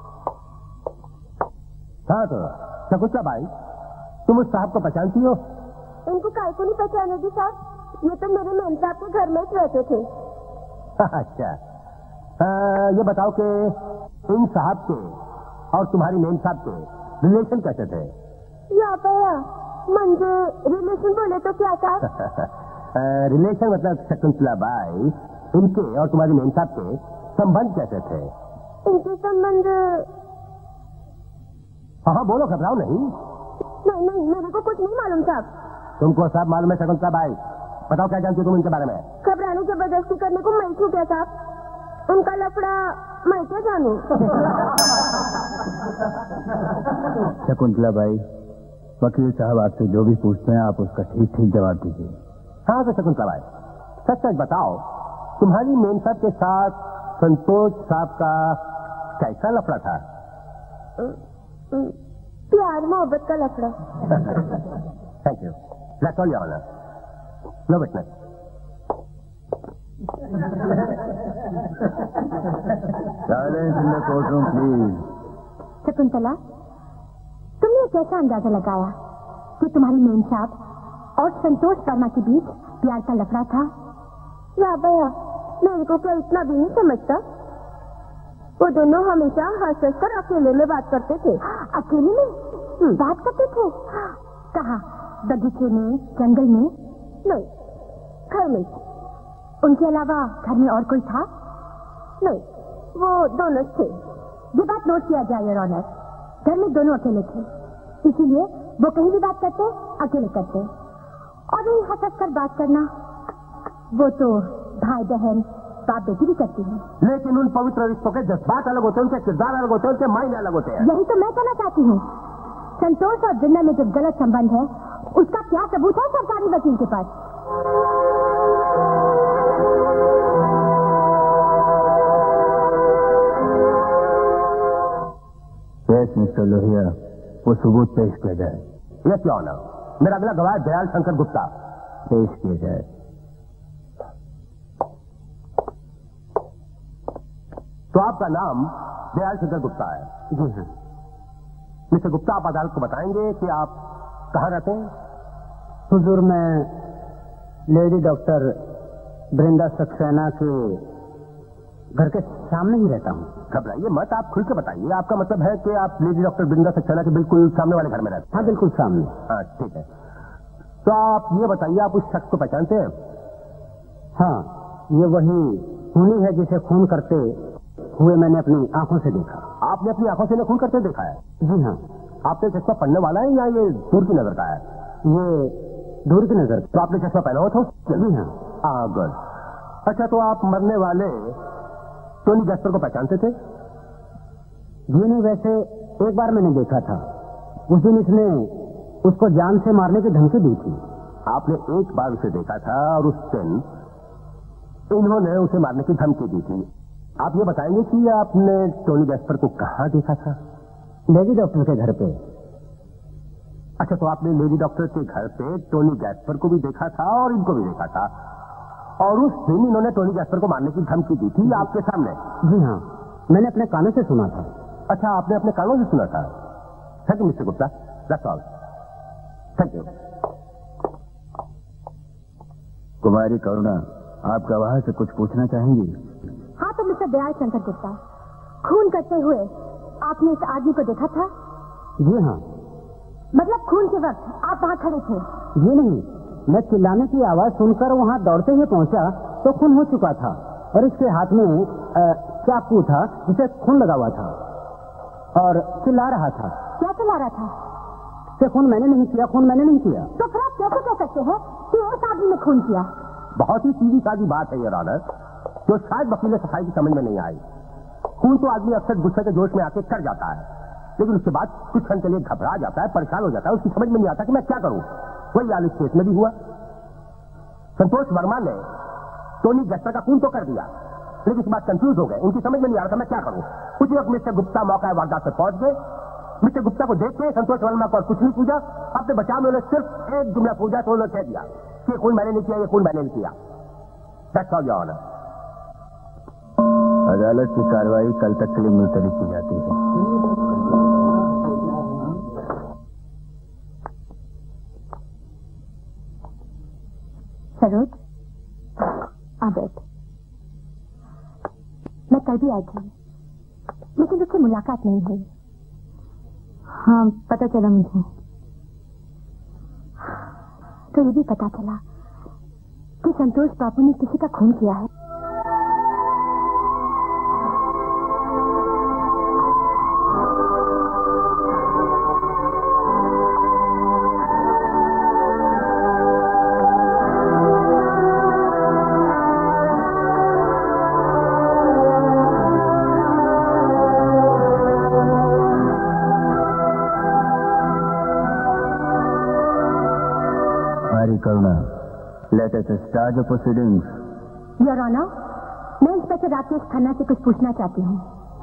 हाँ तो शकुंतला भाई, तुम उस साहब को पहचानती हो? इनको काय को नहीं पहचानेगी साहब, ये तो मेरे मेम साहब के घर में ही रहते थे। अच्छा, आ, ये बताओ कि इन साहब के और तुम्हारी मेम साहब के रिलेशन कैसे थे? या भैया मंजे रिलेशन बोले तो क्या साहब? रिलेशन मतलब शकुंतला भाई, इनके और तुम्हारी मेम साहब के संबंध कैसे थे? इनके संबंध, हाँ हाँ बोलो, घबराओ नहीं। नहीं नहीं, मेरे को कुछ नहीं मालूम साहब। तुमको सब मालूम है शकुंतला भाई, बताओ क्या जानती हो तुम इनके बारे में? घबराने जबरदस्ती करने को मैं क्यों क्या साहब? उनका लफड़ा मैं क्या जानू? शकुंतला भाई, वकील साहब आपसे जो भी पूछते हैं आप उसका ठीक ठीक जवाब दीजिए। हाँ तो शकुंतला भाई, सच सच बताओ, तुम्हारी मेम साहब के साथ संतोष साहब का कैसा लफड़ा था? प्यार मोहब्बत का लफड़ा। Thank you. That's all your honour. No witness. Silence in the courtroom please. Shakuntala, तुमने कैसा अंदाजा लगाया कि तुम्हारी मेम साहब और संतोष वर्मा के बीच प्यार का लफड़ा था? या भैया, मेरे को क्या इतना भी नहीं समझता? वो दोनों हमेशा हंस हंस कर अकेले में बात करते थे। अकेले में बात करते थे? कहाँ? बगीचे में, जंगल में? नहीं, घर में। उनके अलावा घर में और कोई था? नहीं, वो दोनों थे। ये बात नोट किया जाए योर ऑनर। घर में दोनों अकेले थे, इसीलिए वो कहीं भी बात करते, अकेले करते। और यही हंस हंस कर बात करना, वो तो भाई बहन बाप बेटी भी करती है। लेकिन उन पवित्र रिश्तों के जज्बात अलग होते हैं, उनके किरदार अलग होते हैं, उनके मायने अलग होते हैं। यही तो मैं कहना चाहती हूँ। संतोष और वृंदा में जो गलत संबंध है, उसका क्या सबूत है सरकारी वकील के पास? यस मिस्टर लोहिया, वो सबूत पेश किया जाए। Yes your honour. मेरा अगला गवाह दयाल शंकर गुप्ता, पेश किया जाए। तो आपका नाम दयाल शंकर गुप्ता है? जी हाँ। मिस्टर गुप्ता, आप अदालत को बताएंगे कि आप कहाँ रहते हैं? हुजूर, मैं लेडी डॉक्टर वृंदा सक्सेना के घर के सामने ही रहता हूँ। घबराइए मत, आप खुल के बताइए। आपका मतलब है कि आप लेडी डॉक्टर वृंदा सक्सेना के बिल्कुल सामने वाले घर में रहते हैं? हाँ, बिल्कुल सामने। हाँ, ठीक है। तो आप ये बताइए, आप उस शख्स को पहचानते हैं? हाँ, ये वही खूनी है जिसे खून करते हुए मैंने अपनी आंखों से देखा। आपने अपनी आंखों से खून करते देखा है? जी हाँ। आपने चश्मा पढ़ने वाला है या ये दूर की नजर का है? ये दूर की नजर। तो आपने चश्मा पहना हुआ था? जी हाँ। हाँ, गुड। अच्छा, तो आप मरने वाले टोनी गैस्पर को पहचानते थे? जी नहीं, वैसे एक बार मैंने देखा था। उस दिन इसने उसको जान से मारने की धमकी दी थी। आपने एक बार उसे देखा था और उस दिन इन्होंने उसे मारने की धमकी दी थी। आप ये बताएंगे कि आपने टोनी गैस्पर को कहाँ देखा था? लेडी डॉक्टर के घर पे। अच्छा, तो आपने लेडी डॉक्टर के घर पे टोनी गैस्पर को भी देखा था और इनको भी देखा था, और उस दिन इन्होंने टोनी गैस्पर को मारने की धमकी दी थी आपके सामने? जी हाँ, मैंने अपने कानों से सुना था। अच्छा, आपने अपने कानों से सुना था। Thank you mister Gupta, that's all. Thank you. Kumari Karuna, आप गवाह से कुछ पूछना चाहेंगी? हाँ, तो मिस्टर दयाल शंकर गुप्ता, खून करते हुए आपने इस आदमी को देखा था? जी हाँ। मतलब खून के वक्त आप वहाँ खड़े थे? जी नहीं, मैं चिल्लाने की आवाज सुनकर वहाँ दौड़ते हुए पहुँचा तो खून हो चुका था, और इसके हाथ में चाकू था जिसे खून लगा हुआ था, और चिल्ला रहा था। क्या चिल्ला रहा था? से खून मैंने नहीं किया, खून मैंने नहीं किया। तो फिर आप कैसे कह सकते हैं कि उस आदमी ने खून किया? बहुत ही सीधी सादी बात है योर ऑनर, जो शायद वकील सफाई की समझ में नहीं आई। खून तो आदमी अक्सर गुस्से के जोश में आके कर जाता है, लेकिन उसके बाद कुछ क्षण के लिए घबरा जाता है, परेशान हो जाता है, उसकी समझ में नहीं आता कि मैं क्या करूं। वही हाल इस केस में भी हुआ। संतोष वर्मा ने टोनी गैस्पर का खून तो कर दिया, लेकिन इसके बाद कंफ्यूज हो गए, उनकी समझ में नहीं आ रहा था मैं क्या करूं। कुछ वक्त मिस्टर गुप्ता मौका वारदात पर पहुंच गए। मिस्टर गुप्ता को देख के संतोष वर्मा को कुछ नहीं पूछा, अपने बचाव में उन्होंने सिर्फ एक जुमला पूछा तो उन्होंने कह दिया कि खून मैंने नहीं किया, ये खून मैंने नहीं किया। That's all your honour. अदालत की कार्रवाई कल तक के लिए मुलतवी की जाती है। सरोज, आ बैठ। मैं कल भी आई थी, लेकिन उससे मुलाकात नहीं हुई। हाँ, पता चला मुझे। तो ये भी पता चला कि संतोष बाबू ने किसी का खून किया है। Karuna, let us start the proceedings. Your Honor, मैं इंस्पेक्टर राकेश खन्ना से कुछ पूछना चाहती हूँ।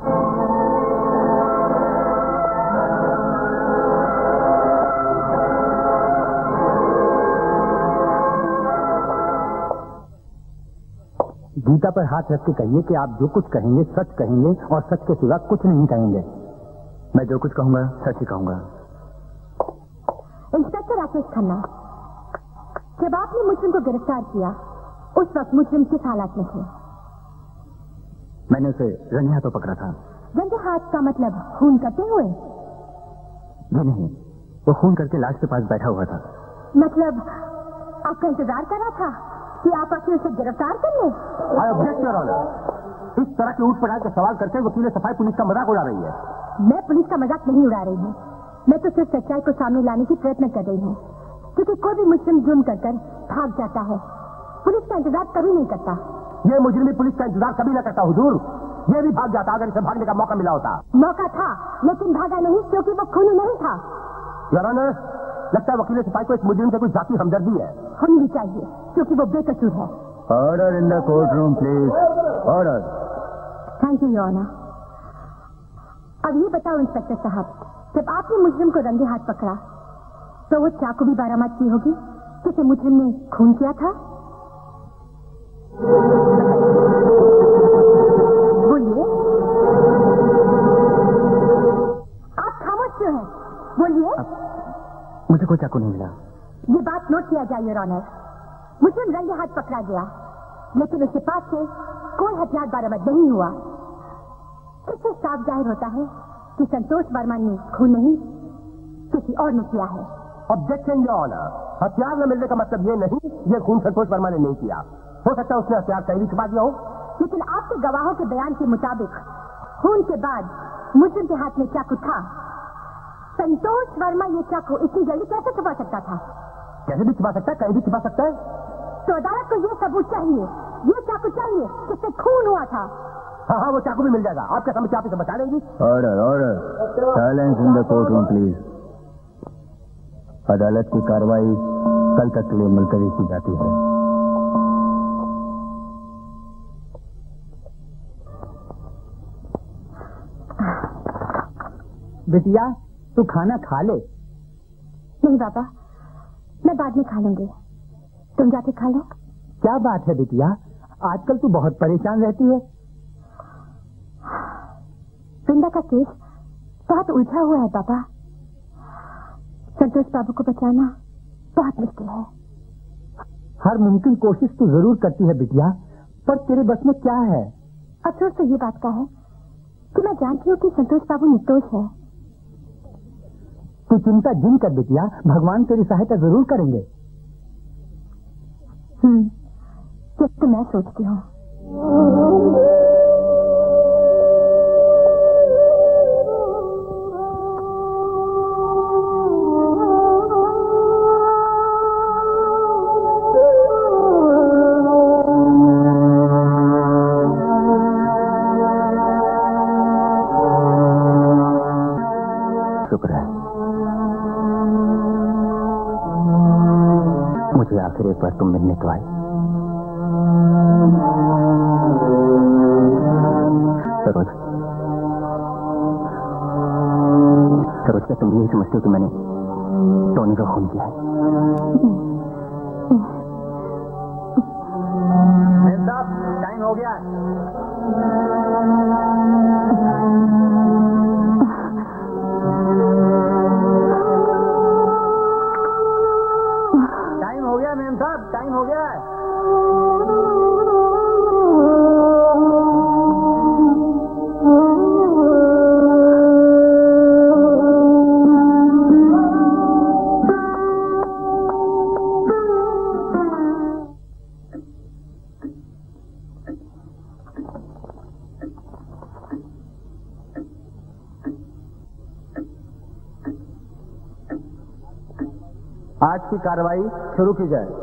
गीता पर हाथ रख के कहिए कि आप जो कुछ कहेंगे सच कहेंगे और सच के सिवा कुछ नहीं कहेंगे। मैं जो कुछ कहूंगा सच ही कहूंगा। इंस्पेक्टर राकेश खन्ना, जब आपने मुजरिम को गिरफ्तार किया उस वक्त मुजरिम किस हालात में थे? मैंने उसे रंगे हाथों पकड़ा था। रंगे हाथ का मतलब खून करते हुए? जी नहीं, वो खून करके लाश के पास बैठा हुआ था। मतलब आपका इंतजार कर रहा था कि आप आके उसे गिरफ्तार कर ले? I object your honour. इस तरह के ऊट पटांग का सवाल करके वकील सफाई पुलिस का मजाक उड़ा रही है। मैं पुलिस का मजाक नहीं उड़ा रही हूँ, मैं तो सिर्फ सच्चाई को सामने लाने की प्रयत्न कर रही हूँ। क्योंकि कोई भी मुजरिम जुर्म कर कर भाग जाता है, पुलिस का इंतजार कभी नहीं करता। ये मुजरिम पुलिस का इंतजार कभी न करता हुजूर। ये भी भाग जाता अगर इसे भागने का मौका मिला होता। मौका था लेकिन भागा नहीं क्योंकि वो खूनी नहीं था। योर ऑनर, लगता है वकील सिपाही को इस मुजरिम से कुछ जाती हमदर्दी है। होनी चाहिए क्योंकि वो बेकसूर है। Order in the court room please. Order. Thank you your honour. अब ये बताओ इंस्पेक्टर साहब, जब आपने मुजरिम को रंगे हाथ पकड़ा तो वो चाकू भी बरामद की होगी जिसे मुजरिम ने खून किया था? बोलिए, आप खामोश क्यों हैं? बोलिए। मुझे कोई चाकू नहीं मिला। ये बात नोट किया जाए योर ऑनर। मुजरिम रंगे हाथ पकड़ा गया लेकिन उसके पास से कोई हथियार बरामद नहीं हुआ। इससे साफ जाहिर होता है कि संतोष वर्मा ने खून नहीं किसी और ने किया है। Objection your honour. हथियार न मिलने का मतलब ये नहीं ये खून संतोष वर्मा ने नहीं किया। हो सकता है उसने हथियार कहीं भी छुपा दिया हो। लेकिन आपके गवाहों के बयान के मुताबिक खून के बाद मुजरिम के हाथ में चाकू था। संतोष वर्मा ये चाकू इतनी जल्दी कैसे छुपा सकता था? कैसे भी छुपा सकता है, कहीं भी छुपा सकता है। तो अदालत को ये सबूत चाहिए, ये चाकू चाहिए जिससे खून हुआ था। हाँ हाँ, वो चाकू भी मिल जाएगा। आपका समझ आप इसे बचा लेंगी। Order order. Silence in the court room please. अदालत की कार्रवाई कल तक के लिए मुलतवी की जाती है। बिटिया, तू खाना खा ले। नहीं बाबा, मैं बाद में खा लूंगी, तुम जाके खा लो। क्या बात है बिटिया, आजकल तू बहुत परेशान रहती है। वृंदा का केस बहुत उलझा हुआ है पापा। संतोष बाबू को बचाना बहुत मुश्किल है। हर मुमकिन कोशिश तू जरूर करती है बिटिया, पर तेरे बस में क्या है? अफसोस तो ये बात का है कि मैं जानती हूँ कि संतोष बाबू निर्दोष है। तू चिंता जिन कर बिटिया, भगवान तेरी सहायता जरूर करेंगे। हम्म, ये तो मैं सोचती हूँ। शुक्र है, मुझे आखिर एक बार तुम मिलने तो आई। सरोज, सरोज, क्या तुम यही समझते हो कि मैंने टोनी का खून किया है? टाइम हो गया। टाइम हो गया मेम साहब, टाइम हो गया। आज की कार्रवाई शुरू की जाए।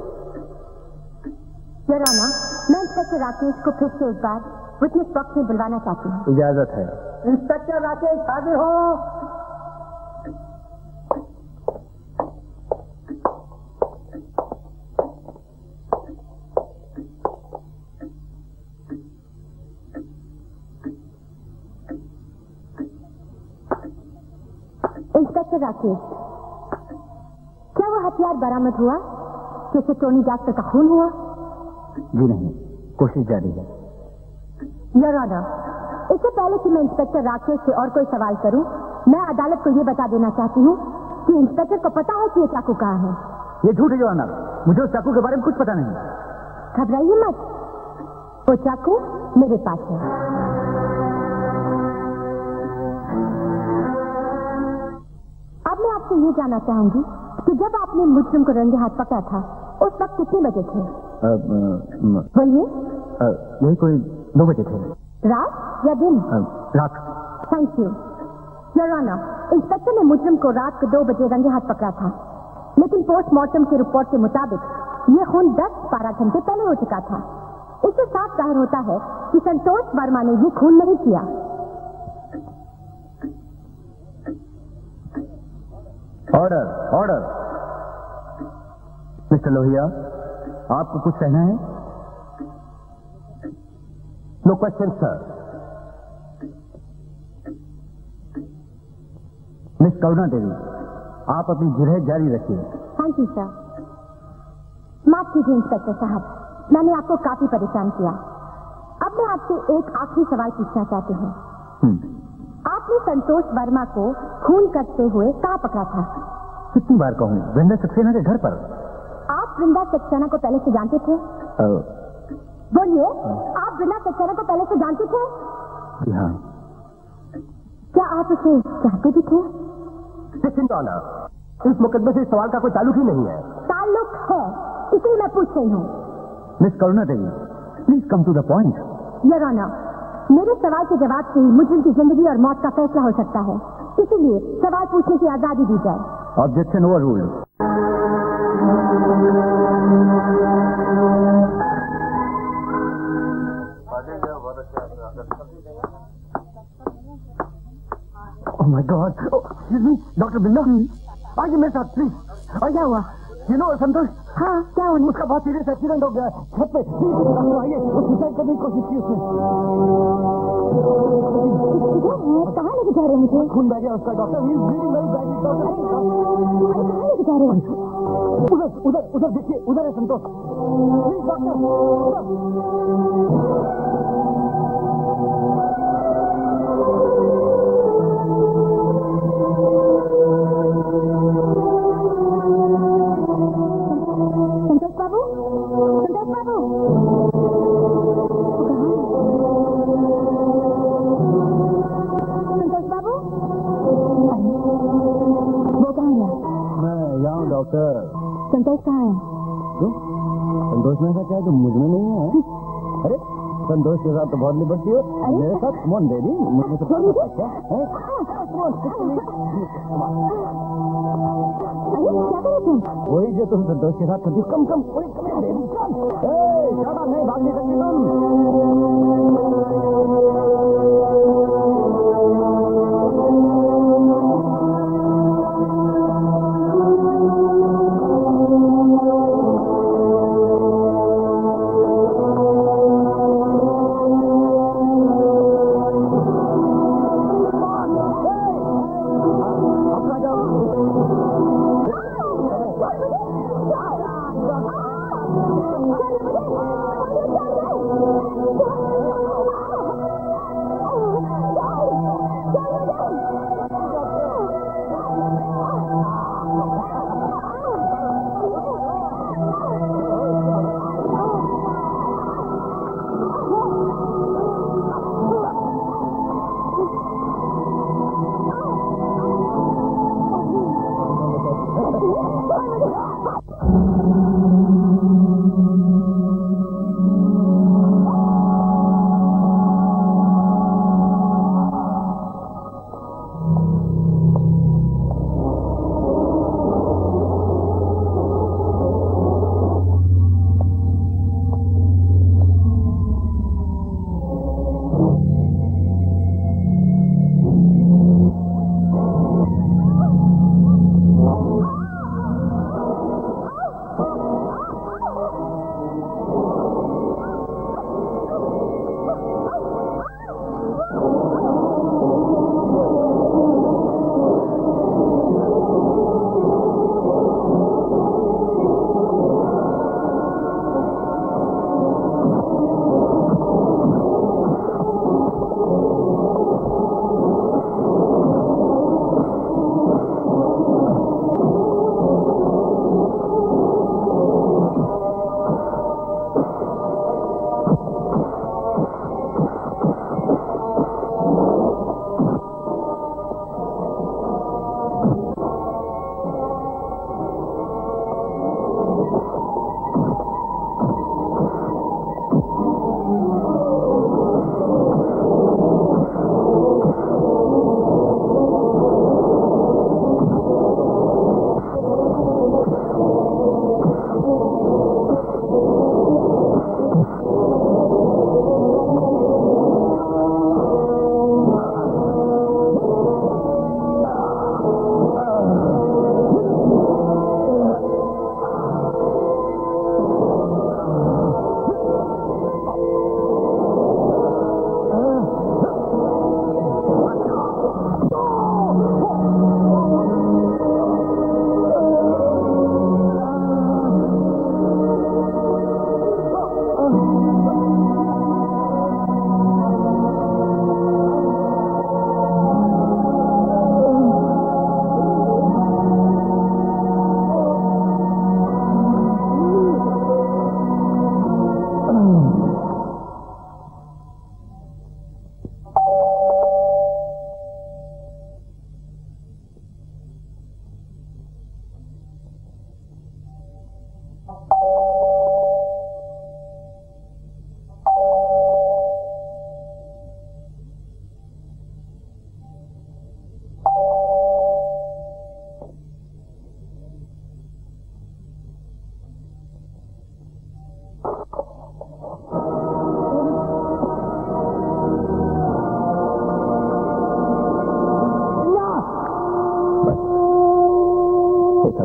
योर ऑनर, मैं इंस्पेक्टर राकेश को फिर से एक बार विटनेस बॉक्स में बुलवाना चाहती हूँ। इजाजत है। इंस्पेक्टर राकेश हाजिर हो। इंस्पेक्टर राकेश, क्या वो हथियार बरामद हुआ जिससे टोनी डॉक्टर का खून हुआ? जी नहीं, कोशिश जारी है। योर ऑनर, इससे पहले कि मैं इंस्पेक्टर राकेश से और कोई सवाल करूं, मैं अदालत को ये बता देना चाहती हूँ कि इंस्पेक्टर को पता है कि ये चाकू कहाँ है। ये झूठ है योर ऑनर, मुझे उस चाकू के बारे में कुछ पता नहीं। घबराइए मत, वो चाकू मेरे पास है। अब मैं आपसे ये जानना चाहूंगी कि जब आपने मुजरिम को रंगे हाथ पकड़ा था उस वक्त कितने बजे थे? बोलिए। यही कोई दो बजे थे। रात या दिन? आ, रात। Thank you your honour, inspector ने मुजरिम को रात को दो बजे रंगे हाथ पकड़ा था, लेकिन पोस्टमार्टम की रिपोर्ट के मुताबिक ये खून दस बारह घंटे पहले हो चुका था। इससे साफ जाहिर होता है कि संतोष वर्मा ने ये खून नहीं किया। Order, order. मिस्टर लोहिया, आपको कुछ कहना है? No question sir. Miss Karuna Devi, आप अपनी जिरह जारी रखिए। Thank you sir. माफ कीजिए इंस्पेक्टर साहब, मैंने आपको काफी परेशान किया। अब मैं आपसे एक आखिरी सवाल पूछना चाहती हूँ। आपने संतोष वर्मा को खून करते हुए कहाँ पकड़ा था? कितनी बार कहूँ, वृंदा सक्सेना के घर पर। आप वृंदा सक्सेना को पहले से जानते थे? बोलिए, आप वृंदा सक्सेना को पहले से जानते थे? जी हाँ। क्या आप उसे चाहते भी थे? इस मुकदमे से इस सवाल का कोई ताल्लुक ही नहीं है। ताल्लुक है, इसलिए मैं पूछ रही हूँ। Miss Karuna Devi, please come to the point. Your honour, मेरे सवाल के जवाब से ही मुजरिम की जिंदगी और मौत का फैसला हो सकता है, इसीलिए सवाल पूछने की आजादी दी जाए। Objection overruled. Oh my god, excuse me, doctor Binda, आइए मेरे साथ प्लीज। क्या हुआ? यू नो संतोष, हाँ क्या होने? उसका बहुत सीरियस एक्सीडेंट हो गया है छत पे। प्लीज आइए, वो सुसाइड करने की कोशिश की उसने। कहाँ लेके जा रहे हैं मुझे? खून बह गया उसका doctor, he is bleeding very badly doctor. कहाँ लेके जा रहे हैं? उधर उधर उधर देखिए, उधर है संतोष। Please doctor. संतोष बाबू, संतोष बाबू, संतोष बाबू, वो कहाँ है? मैं यहाँ हूँ डॉक्टर। संतोष कहाँ है? क्यों? संतोष में ऐसा क्या है जो मुझ में नहीं है? अरे संतोष के साथ तो बहुत लिबर्टी हो। मेरे साथ कौन बेबी, मुझे तो क्या है? अरे क्या करे तुम? वही जो तुम संतोष के साथ करती हो। कम कम वही कम बेबी, कम। ज्यादा नहीं भागने सकती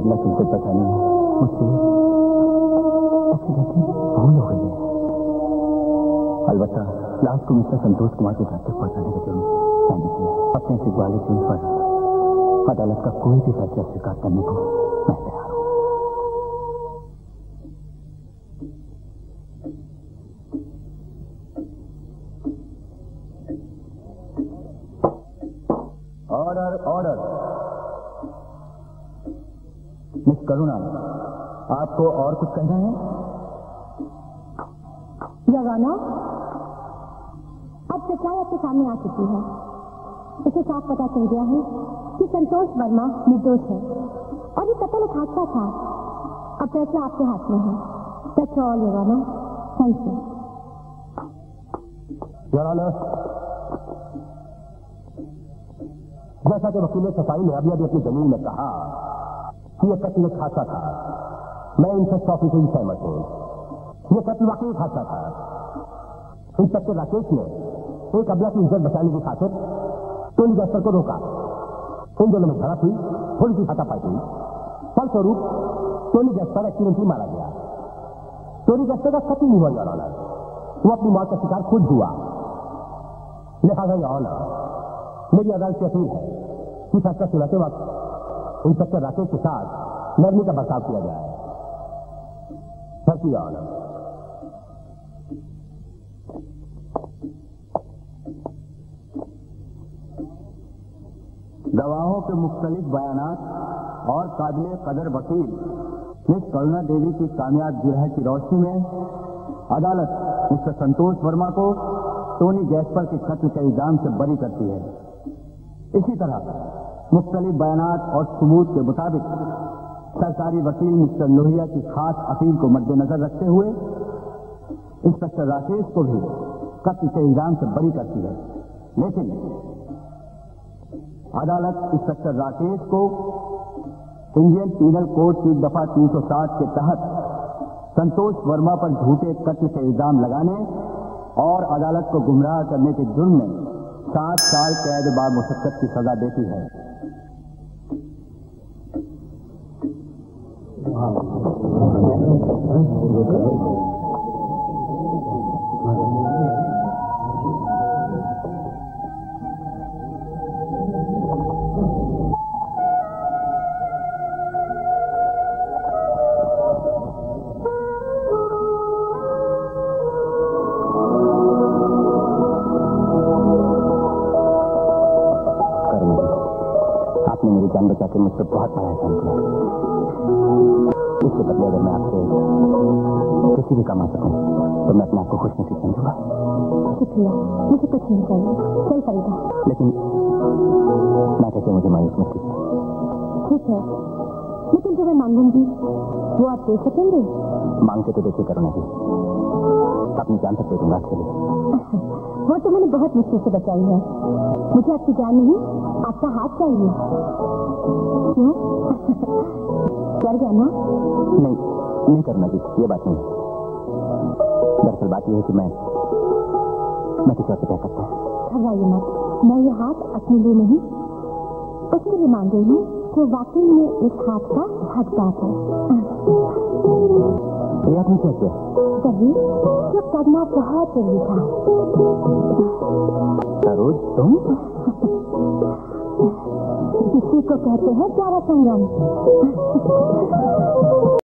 बदला किससे पता नहीं है, मुझसे ऐसी गलती भूल हो गई है। अलबत्ता लास्ट को मिस्टर संतोष कुमार के घर तक पहुंचाने का जुर्म मैंने किया। अपने से वाले जुर्म पर अदालत का कोई भी फैसला स्वीकार करने को मैं तैयार हूं। Order order. मिस करुणा, आपको और कुछ कहना है? जवाना, अब सच्चाई आपके सामने आ चुकी है। इसे साफ पता चल गया है कि संतोष वर्मा निर्दोष है और ये कत्ल एक हादसा था। अब फैसला आपके हाथ में है। That's all, Your Honor. Thank you. Your Honor, जैसा कि वकील सफाई ने अभी अभी अपनी जमीन में कहा कि यह कत्ल एक हादसा था, मैं इनसे सौ फीसदी सहमत हूं। यह कत्ल वाकई एक हादसा था। इंस्पेक्टर राकेश ने एक अबला की इज्जत बचाने की खातिर टोनी गैस्पर को रोका। उन दोनों में झड़प हुई, थोड़ी सी हाथापाई हुई। फलस्वरूप टोनी गैस्पर एक्सीडेंटली मारा गया। टोनी गैस्पर का कत्ल नहीं हुआ योर ऑनर, वो अपनी मौत का शिकार खुद हुआ। लिहाजा योर ऑनर, मेरी अदालत से अपील है कि फैसला सुनाते वक्त इंस्पेक्टर राकेश के साथ नरमी का बर्ताव किया जाए। Thank you your honour. गवाहों के मुख्तलिफ बयानात और काबिल कदर वकील मिस करुणा देवी की कामयाब जिरह की रोशनी में अदालत मिस्टर संतोष वर्मा को टोनी गैस्पर के कत्ल के इल्जाम से बरी करती है। इसी तरह मुख्तलिफ बयानात और सबूत के मुताबिक सरकारी वकील मिस्टर लोहिया की खास अपील को मद्देनजर रखते हुए इंस्पेक्टर राकेश को भी कत्ल के इल्जाम से बरी करती है। लेकिन अदालत इंस्पेक्टर राकेश को इंडियन पीनल कोड की दफा तीन सौ सात के तहत संतोष वर्मा पर झूठे कत्ल के इल्जाम लगाने और अदालत को गुमराह करने के जुर्म में सात साल कैद बामुशक्कत की सजा देती है। जान बचा के मुझसे बहुत बड़ा एहसान किया। इसके बदले अगर मैं आपसे किसी भी कमा सकूं तो मैं अपने आप को खुश नसीब समझूंगा। शुक्रिया, मुझे कुछ नहीं चाहिए। चल फरीदा। लेकिन मैं कैसे मुझे मायूस मत कीजिए। ठीक है, लेकिन जो मैं मांगूंगी वो आप दे सकेंगे? मांग के तो देखिए करुणा जी, अपनी जान तक दे दूंगा आपके लिए। वो तो मैंने बहुत मुश्किल से बचाई है। मुझे आपकी जान नहीं, आपका हाथ चाहिए। क्यों? डर गया ना? नहीं नहीं करुणा जी, ये बात नहीं। दरअसल बात यह है कि मैं मैं किसी और से प्यार करता हूँ। घबराइए मत, मैं ये हाथ अपने लिए नहीं उसके लिए मांग रही हूँ जो वाकई में इस हाथ का हकदार है। ये आपने क्या किया? तभी जो करना बहुत जरूरी था। सरोज, तुम? इसी को कहते हैं प्यारा संगम।